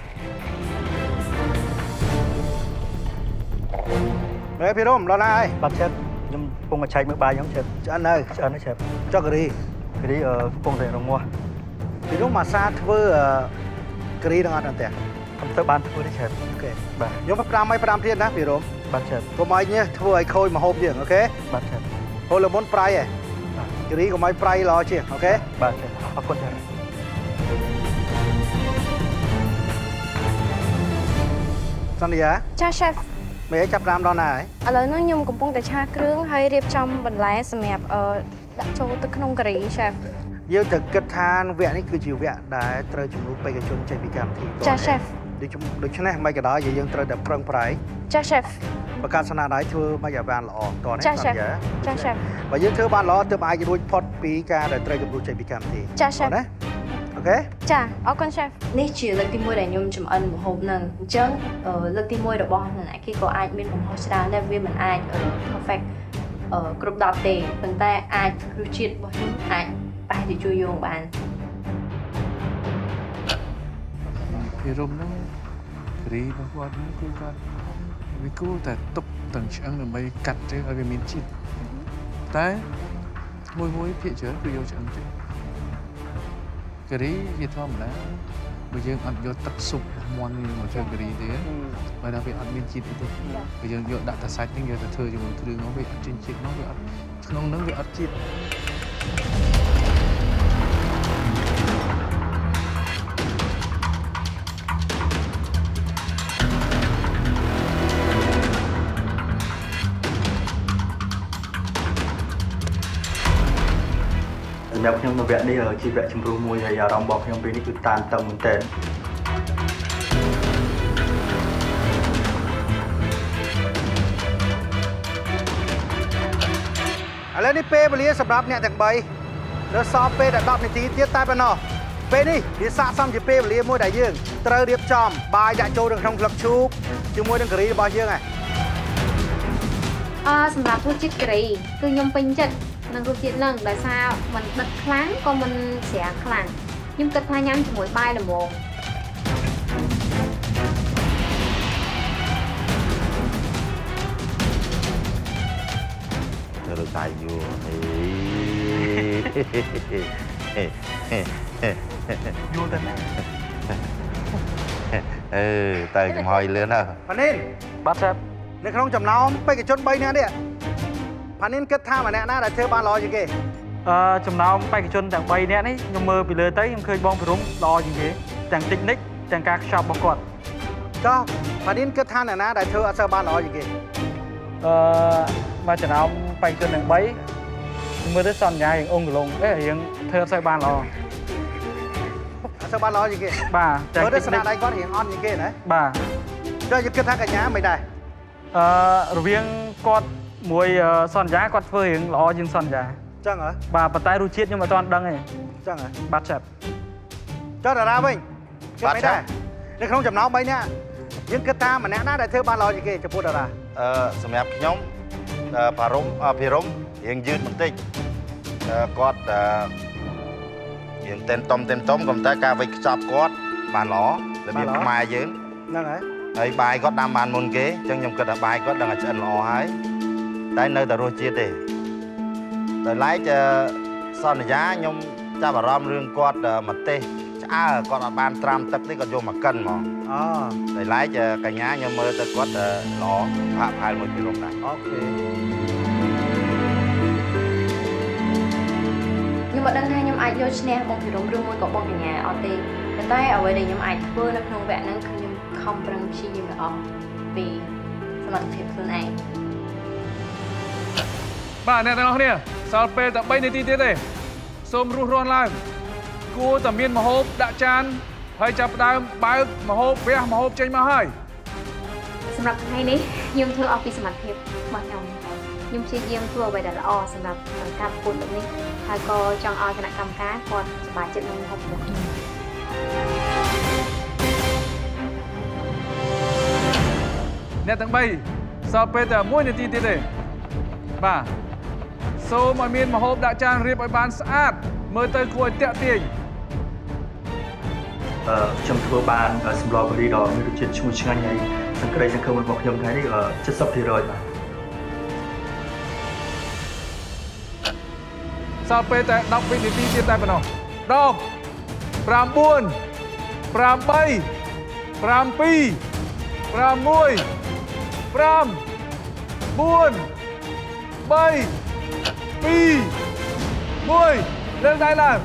មេពីរំដល់ណាហើយបាទឆេបខ្ញុំកំពុងតែឆែកមើលបាយខ្ញុំឆេបឆ្អិននៅឆ្អិនហើយឆេបចុះការីការីកំពុងតែរងាស់ពីនោះមកសាធ្វើការីនឹងអត់ដល់ផ្ទះខ្ញុំទៅបានធ្វើទេឆេបអូខេបាទខ្ញុំផ្ដាំឲ្យផ្ដាំទៀតណាពីរំបាទឆេបកុំឲ្យញ៉េះធ្វើឲ្យខូចម្ហូបយើងអូខេបាទឆេបហូលមុនប្រៃហ៎ការីកុំឲ្យប្រៃល្អជាងអូខេបាទឆេបអរគុណឆេបសន្យាចា chef មេចាប់ផ្ដើមដល់ណាហើយឥឡូវនេះខ្ញុំកំពុងតែឆាគ្រឿងហើយរៀបចំបន្លែសម្រាប់ដាក់ចូលទៅក្នុងការី chef យើងត្រូវគិតថាវគ្គនេះគឺជាវគ្គដែលត្រូវជំនួសបេក្ខជនចេញពីកម្មវិធីចា chef ដូច្នេះមិនក៏ដោយយើងត្រូវតែប្រឹងប្រែងចា chef បង្កើតស្នាដៃធ្វើមិនឲ្យបានល្អតនេះចា chef ចា chef បើយើងធ្វើបានល្អទើបអាចរួចផុតពីការដែលត្រូវជំនួសចេញពីកម្មវិធីចា chef ណាអូខเคចាអរគុណ chef នេះជាលើកទីមួយដែលខ្ញុំចម្អិនម្ហូបហ្នឹងអញ្ចឹងលើកទីមួយរបស់អ្នកគេក៏អាចមានកំហុសច្រើនដែរវាមិនអាច perfect គ្រប់ដប់ទេប៉ុន្តែអាចរសជាតិរបស់ខ្ញុំអាចប្រហែលជាជួយយោងបានពីរំហ្នឹងគ្រីរបស់គាត់ហ្នឹងគឺគាត់វាគួរតែទុកទាំងឆ្អឹងដើម្បីកាត់ទៅឲ្យវាមានជាតិតែមួយមួយភាគច្រើនគឺយកឆ្អឹងទេការីវាធម្មតាបើយើងអត់យកទឹកស៊ុបមាន់មកធ្វើការីទេបើដល់វាអត់មានជាតិទេបើយើងយកដាក់តែសាច់ហ្នឹងយកទៅធ្វើជាមួយគ្រឿងហ្នឹងវាអត់ចេញជាតិមកវាអត់ក្នុងហ្នឹងវាអត់ជាតិសម្រាប់ខ្ញុំនៅវគ្គនេះជាវគ្គជំរុញមួយហើយអារម្មណ៍របស់ខ្ញុំពេលនេះគឺតានតឹងមែនទែនឥឡូវនេះពេលវេលាសម្រាប់អ្នកទាំងបីលើសល់ពេលតែដប់នាទីទៀតតែប៉ុណ្ណោះពេលនេះវាស័ក្តិសមជាពេលវេលាមួយដែលយើងត្រូវរៀបចំបាយដាក់ចូលនៅក្នុងក្លឹបឈូកជាមួយនឹងការីរបស់យើងហ៎អឺសម្រាប់រសជាតិការីគឺខ្ញុំពេញចិត្តនឹងរសជាតិនឹងដោយសារมันដិតខ្លាំងក៏มันស្រាខ្លាំងខ្ញុំគិតថាញ៉ាំជាមួយបាយល្មមទៅដៃយូរហេយូរទៅណាអឺទៅចំហុយលឿនណាប៉ានីនបាទសាប់នៅក្នុងចំណោមបេក្ខជនបីនាក់នេះប៉ានីនគិតថាម្នាក់ណាដែលធ្វើបានល្អជាងគេអឺចំណោមបេក្ខជនទាំងបីនាក់នេះខ្ញុំមើលពីលើទៅខ្ញុំឃើញបងពិរមល្អជាងគេទាំងតិចនិចទាំងការខ្ចប់របស់គាត់ចុះប៉ានីនគិតថាអ្នកណាដែលធ្វើអត់សូវបានល្អជាងគេអឺមកចំណោមបេក្ខជនទាំងបីមើលទៅសន្យាយ៉ាងអងកលងអេយើងធ្វើអត់សូវបានល្អអត់សូវបានល្អជាងគេបាទមើលទៅស្នាដៃគាត់រៀងអន់ជាងគេណាបាទចុះយើងគិតថាកញ្ញាមិនដែរអឺរវាងគាត់មួយសន្យាគាត់ធ្វើរៀងល្អជាងសន្យាចឹងហ៎បាទប៉ុន្តែរសជាតិខ្ញុំអត់ទាន់ដឹងទេចឹងហ៎បាទចាប់ចុះតារាវិញគិតមិនដែរនៅក្នុងចំណោមបីនាក់យើងគិតថាម្នាក់ណាដែលធ្វើបានល្អជាងគេចំពោះតារាអឺសម្រាប់ខ្ញុំបារមភិរមរៀងយឺតបន្តិចគាត់រៀងតែនតំតែនតំក៏តែការវិចខ្ចប់គាត់បានល្អរបៀបខ្មែរយើងហ្នឹងហើយហើយបាយគាត់ដាំបានមុនគេអញ្ចឹងខ្ញុំគិតថាបាយគាត់ដឹងតែឆ្អិនល្អហើយតែនៅតែរសជាតិទេដោយឡែកសន្យាខ្ញុំចាប់អារម្មណ៍រឿងគាត់ម្ទេសឆ្អើគាត់អត់បានត្រាំទឹកទេគាត់យកមកកិនហ្មងអូដោយឡែកកញ្ញាខ្ញុំមើលទៅគាត់ល្អហាក់ផាលមួយពីរំដែរអូខេខ្ញុំមិនដឹងថាខ្ញុំអាចយកឈ្នះបងពីរំឬមួយក៏បងកញ្ញាអត់ទេប៉ុន្តែអ្វីដែលខ្ញុំអាចធ្វើនៅក្នុងវគ្គហ្នឹងគឺខ្ញុំខំប្រឹងព្យាយាមទាំងអស់ពីសមត្ថភាពខ្លួនឯងបាទអ្នកទាំងអស់គ្នាសល់ពេលតែបីនាទីទៀតទេសូមរស់រាន់ឡើងគួរតែមានម្ហូបដាក់ចានហើយចាប់ផ្ដើមបើកម្ហូបវះម្ហូបចេញមកហើយសម្រាប់ថ្ងៃនេះខ្ញុំធ្វើអស់ពីសមត្ថភាពរបស់ខ្ញុំខ្ញុំព្យាយាមធ្វើអ្វីដែលល្អសម្រាប់ការប្រកួតលើកនេះហើយក៏ចង់ឲ្យគណៈកម្មការគាត់សប្បាយចិត្តនឹងម្ហូបរបស់ខ្ញុំអ្នកទាំងបីសល់ពេលតែមួយនាទីទៀតទេបាទសូមឲ្យមានម្ហូបដាក់ចានរៀបឲ្យបានស្អាតមើលទៅគួរឲ្យទាក់ទាញអឺខ្ញុំធ្វើបានសម្លការីដ៏មានរសជាតិឈ្ងុយឆ្ងាញ់ហើយសង្គ្រៃសង្ឃឹមរបស់ខ្ញុំថ្ងៃនេះ七十ភាគរយបាទសល់ពេលតែដប់វិនាទីទៀតតែប៉ុណ្ណោះដប់ប្រាំបួនប្រាំបីប្រាំពីរប្រាំមួយប្រាំបួនបីពីរមួយលើកដៃឡើង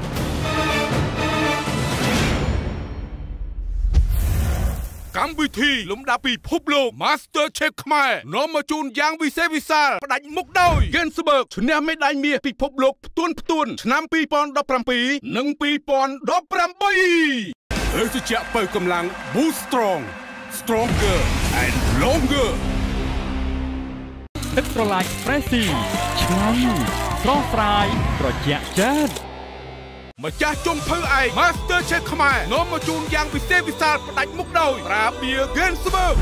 កម្មវិធីលំដាប់ពិភពលោក Master Chef ខ្មែរនាំមកជូនយ៉ាងវិសេសវិសាលផ្ដាច់មុខដោយ Gensberg ឈ្នះមេដាយមាសពិភពលោកផ្ទួនផ្ទួនឆ្នាំពីរពាន់ដប់ប្រាំពីរនិងពីរពាន់ដប់ប្រាំបីភេសជ្ជៈបើកម្លាំង Boost Strong Stronger and Longer ទឹកត្រឡាច Pressy ឆ្ងាញ់ស្រស់ស្រាយត្រជាក់ចិត្តម្ចាស់ចុងភៅឯក Master Chef ខ្មែរនាំមកជូនយ៉ាងពិសេសវិសាលផ្ដាច់មុខដោយត្រាបៀ Gensberg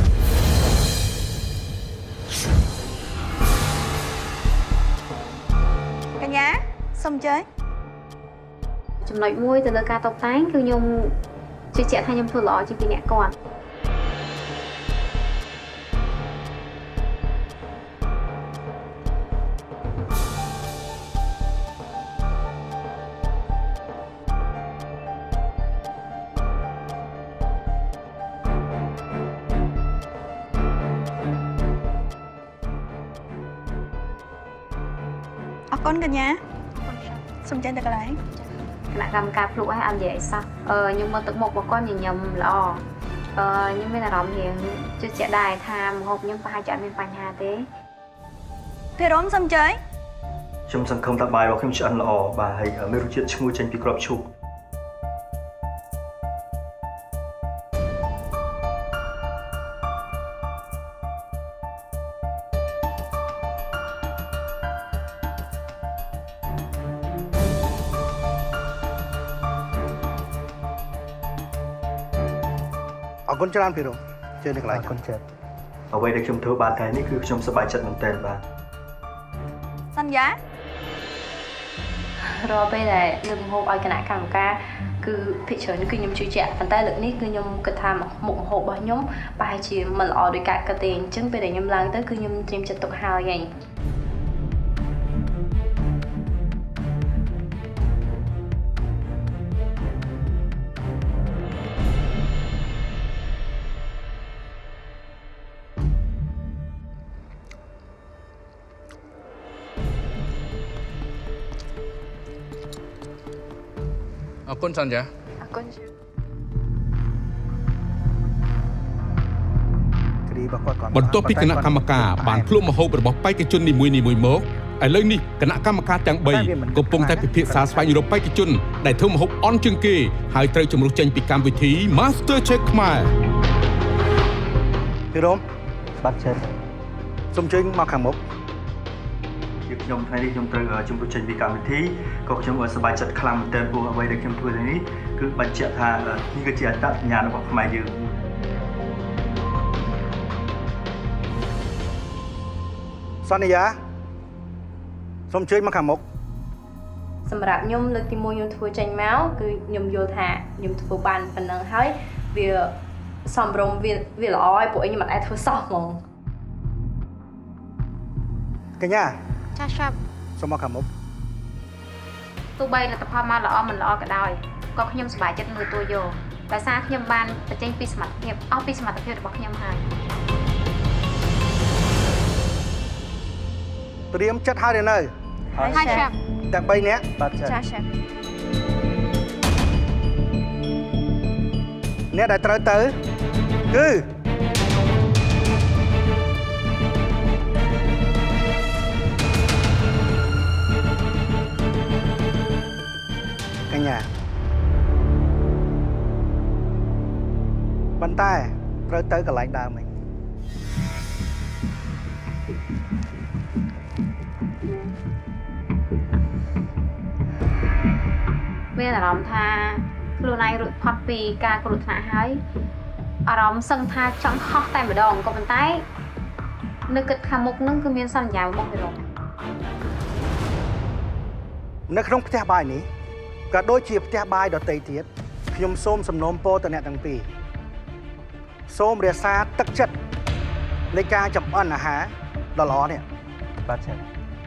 កញ្ញាសូមអញ្ជើញចំណុចមួយទៅលើការតុបតែងគឺខ្ញុំជឿជាក់ថាខ្ញុំធ្វើល្អជាងពីអ្នកគាត់អរគុណកញ្ញាសូមចេញទៅកន្លែងគណៈកម្មការភ្លុកឲ្យអត់និយាយអីសោះអឺខ្ញុំមើលទឹកមុខរបស់គាត់ញញឹមល្អអឺខ្ញុំមានអារម្មណ៍រៀងជឿជាក់ដែរថាម្ហូបខ្ញុំប្រហែលជាអត់មានបញ្ហាទេភិរមសូមអញ្ជើញខ្ញុំសង្ឃឹមថាបាយរបស់ខ្ញុំឆ្អិនល្អបាទហើយមានរសជាតិឈ្ងុយចេញពីគ្រាប់ឈូកអរគុណច្រើនពីរំជឿនៅកន្លែងអរគុណចិត្តអ្វីដែលខ្ញុំធ្វើបានថ្ងៃនេះគឺខ្ញុំសប្បាយចិត្តមែនទែនបាទសន្យារាល់ពេលដែលលើកម្ហូបឲ្យគណៈកម្មការគឺភិកច្រើនគឺខ្ញុំជឿជាក់ប៉ុន្តែលើកនេះគឺខ្ញុំគិតថាមុខម្ហូបរបស់ខ្ញុំប្រហែលជាមិនល្អដោយការគិតទេអញ្ចឹងពេលដែលខ្ញុំឡើងទៅគឺខ្ញុំត្រៀមចិត្តទុកហើយហើយអរគុណសន្យាអរគុណបន្ទាប់ពីគណៈកម្មការបានភ្លុកម្ហូបរបស់បេក្ខជននីមួយៗមកឥឡូវនេះគណៈកម្មការទាំងបីកំពុងតែពិភាក្សាស្វែងរកបេក្ខជនដែលធ្វើម្ហូបអន់ជាងគេហើយត្រូវជំរុះចេញពីកម្មវិធី Master Chef ខ្មែរពីរំបាត់ចេញសូមជើញមកខាងមុខខ្ញុំថ្ងៃនេះខ្ញុំត្រូវជំរុញចេញពីកម្មវិធីក៏ខ្ញុំសប្បាយចិត្តខ្លាំងមែនទែនព្រោះអ្វីដែលខ្ញុំធ្វើថ្ងៃនេះគឺបញ្ជាក់ថានេះគឺជាអត្តសញ្ញាណរបស់ខ្មែរយើងសន្យាសូមជើញមកខាងមុខសម្រាប់ខ្ញុំលើកទីមួយខ្ញុំធ្វើចេញមកគឺខ្ញុំយល់ថាខ្ញុំធ្វើបានប៉ុណ្ណឹងហើយវាសំរុំវាវាល្អហើយពួកខ្ញុំមិនអាចធ្វើសោះហ្មងកញ្ញាចាស់ចាប់សូមមកខាងមុខទោះបីលទ្ធផលមកល្អមិនល្អក៏ដោយក៏ខ្ញុំសប្បាយចិត្តមើលតួយកដោយសារខ្ញុំបានបញ្ចេញពីសមត្ថភាពអស់ពីសមត្ថភាពរបស់ខ្ញុំហើយត្រៀមចិត្តហើយនៅហើយចាប់ទាំងបីនាក់ចាស់ចាប់អ្នកដែលត្រូវទៅគឺកញ្ញាប៉ុន្តែត្រូវទៅកន្លែងដើមវិញមានអារម្មណ៍ថាខ្លួនឯងរួចផុតពីការគ្រោះថ្នាក់ហើយអារម្មណ៍សឹងថាចង់ហោះតែម្ដងក៏ប៉ុន្តែនៅគិតខាងមុខនឹងគឺមានសន្យាមកពីរំនៅក្នុងផ្ទះបាយនេះក៏ដូចជាផ្ទះបាយដទៃទៀតខ្ញុំសូមសំណូមពរទៅអ្នកទាំងពីរសូមរក្សាទឹកចិត្តនៃការចម្អិនអាហារដ៏ល្អនេះបាទចា៎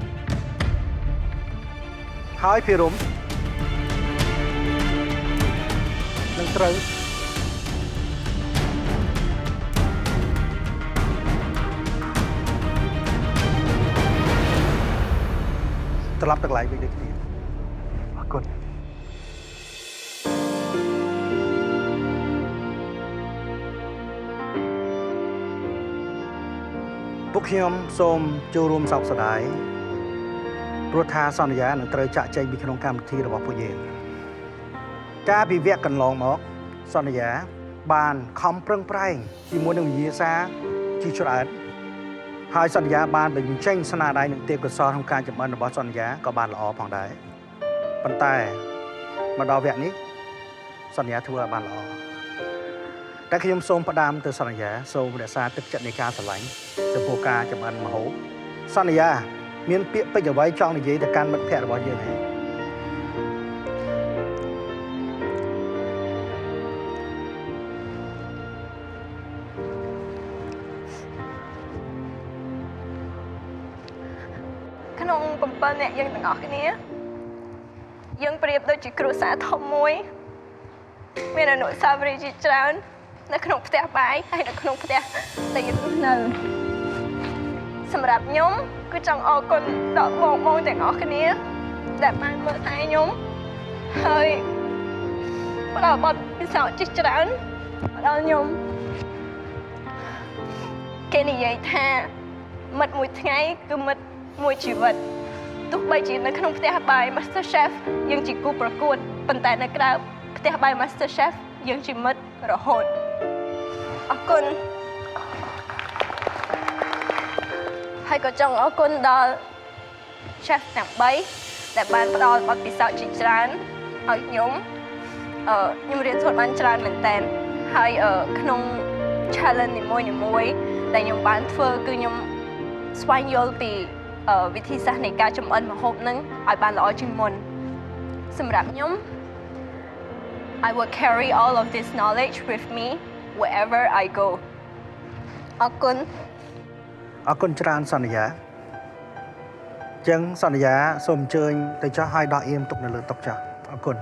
ហើយភិរមនឹងត្រូវត្រឡប់ទៅកន្លែងវិញដូចគ្នាអរគុណពួកខ្ញុំសូមចូលរួមសោកស្ដាយព្រោះថាសន្យានឹងត្រូវចាក់ចែងពីក្នុងកម្មវិធីរបស់ពួកយើងការពីវគ្គកន្លងមកសន្យាបានខំប្រឹងប្រែងជាមួយនឹងវិញ្ញាសាជាច្រើនហើយសន្យាបានបញ្ចេញស្នាដៃនិងទេពកោសល្យក្នុងការចម្អិនរបស់សន្យាក៏បានល្អផងដែរប៉ុន្តែមកដល់វគ្គនេះសន្យាធ្វើឲ្យបានល្អតែខ្ញុំសូមផ្ដាំទៅសន្យាសូមរក្សាទឹកចិត្តនៃការស្រឡាញ់ចំពោះការចម្អិនម្ហូបសន្យាមានពាក្យពេចន៍អ្វីចង់និយាយទៅកាន់មិត្តភ័ក្តិរបស់យើងទេក្នុងកំពិលអ្នកយើងទាំងអស់គ្នាយើងប្រៀបដូចជាគ្រួសារធំមួយមានអនុស្សាវរីយ៍ជាច្រើននៅក្នុងផ្ទះបាយហើយនៅក្នុងផ្ទះដែលយើងនៅសម្រាប់ខ្ញុំគឺចង់អរគុណដល់បងប្អូនទាំងអស់គ្នាដែលបានមើលថែខ្ញុំហើយផ្ដល់បទពិសោធន៍ជាច្រើនដល់ខ្ញុំគេនិយាយថាមិត្តមួយថ្ងៃគឺមិត្តមួយជីវិតទោះបីជានៅក្នុងផ្ទះបាយ Master Chef យើងជាគូប្រកួតប៉ុន្តែនៅក្រៅផ្ទះបាយ Master Chef យើងជាមិត្តរហូតអរគុណហើយក៏ចង់អរគុណដល់ Chef ទាំងបីដែលបានផ្ដល់បទពិសោធន៍ជាច្រើនឲ្យខ្ញុំអឺខ្ញុំរៀនសូត្របានច្រើនមែនតើហើយក្នុង challenge នីមួយៗដែលខ្ញុំបានធ្វើគឺខ្ញុំស្វែងយល់ពីវិធីសាស្ត្រនៃការចម្អិនម្ហូបនឹងឲ្យបានល្អជាងមុនសម្រាប់ខ្ញុំ I will carry all of this knowledge with me wherever I go អរគុណអរគុណច្រើនសន្យាចឹងសន្យាសូមអញ្ជើញទៅចុះឲ្យដោះអៀមទុកនៅលើតុចុះអរគុណ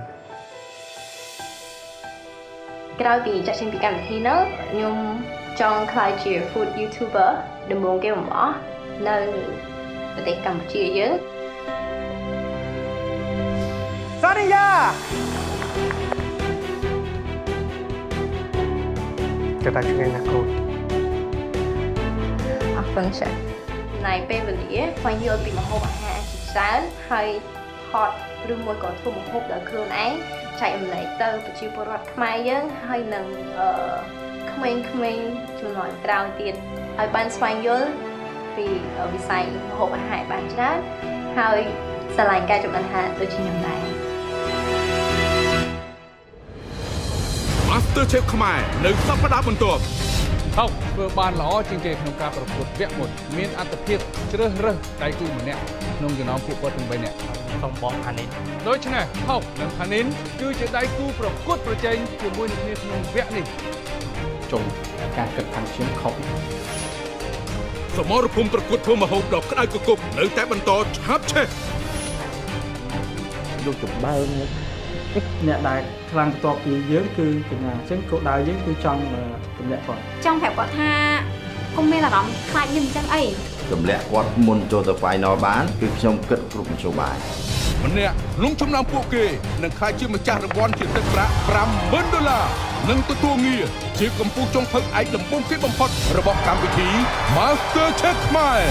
ក្រោយពីចាក់ចេញពីកម្មវិធីនោះខ្ញុំចង់ក្លាយជា food YouTuber ដំបូងគេបំផុតនៅប្រទេសកម្ពុជាយើងសន្យាจะได้ช่วยนะคุณអរគុណចា៎ណៃពេលវេលាស្វែងយល់ពីម្ហូបអាហារជាច្រើនហើយថតឬមួយក៏ធ្វើម្ហូបដោយខ្លួនឯងចែករំលែកទៅប្រជាពលរដ្ឋខ្មែរយើងហើយនឹងអឺក្មេងៗជំនាន់ក្រោយទៀតឲ្យបានស្វែងយល់ពីវិស័យម្ហូបអាហារបានច្រើនហើយស្រឡាញ់ការចម្អិនអាហារដូចជាខ្ញុំដែរ Master Chef ខ្មែរនៅសប្តាហ៍បន្ទាប់ហោធ្វើបានល្អជាងគេក្នុងការប្រកួតវគ្គមុនមានអត្ថភាពជ្រើសរើសដៃគូម្នាក់ក្នុងចំណោមពួកគាត់ទាំងបីនាក់សូមបងផានីនដូច្នេះហោនិងផានីនគឺជាដៃគូប្រកួតប្រជែងជាមួយនឹងគ្នាក្នុងវគ្គនេះចុងការគិតខាងខ្ញុំខុសសមរភូមិប្រកួតធ្វើម្ហូបដ៏ក្តៅគគុកនៅតែបន្តឆាប់ឆេះយកចំបើងអ្នកដែលខ្លាំងបន្ទាប់ពីយើងគឺកញ្ញាអញ្ចឹងគោលដៅយើងគឺចង់ទម្លាក់គាត់ចង់ប្រាប់គាត់ថាគុំមានអារម្មណ៍ខ្លាចយើងអញ្ចឹងអីទម្លាក់គាត់មុនចូលទៅ final បានគឺខ្ញុំគិតគ្រប់មធ្យោបាយម្នាក់លំចំណាំពួកគេនឹងក្លាយជាម្ចាស់រង្វាន់ជាទឹកប្រាក់ ប្រាំម៉ឺន ដុល្លារនិងទទួលងារជាកម្ពុជាចុងភៅឯកដំបូងគេបំផុតរបស់កម្មវិធី Master Chef ខ្មែរ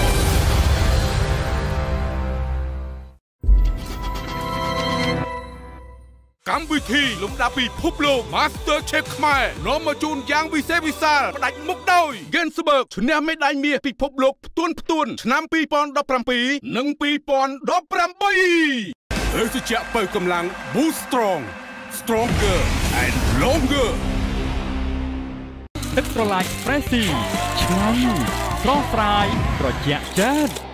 កម្មវិធីលំដាប់ពិភពលោក Master Chef ខ្មែរនាំមកជូនយ៉ាងវិសេសវិសាលផ្ដាច់មុខដោយ Gensberg ឈ្នះមេដាយមាសពិភពលោកផ្ទួនផ្ទួនឆ្នាំពីរពាន់ដប់ប្រាំពីរនិងពីរពាន់ដប់ប្រាំបីភេសជ្ជៈបើកម្លាំង Boost Strong Stronger and Longer ទឹកប្រឡាយ Prezi ឆ្ងាញ់ស្រស់ស្រាយត្រជាក់ចិត្ត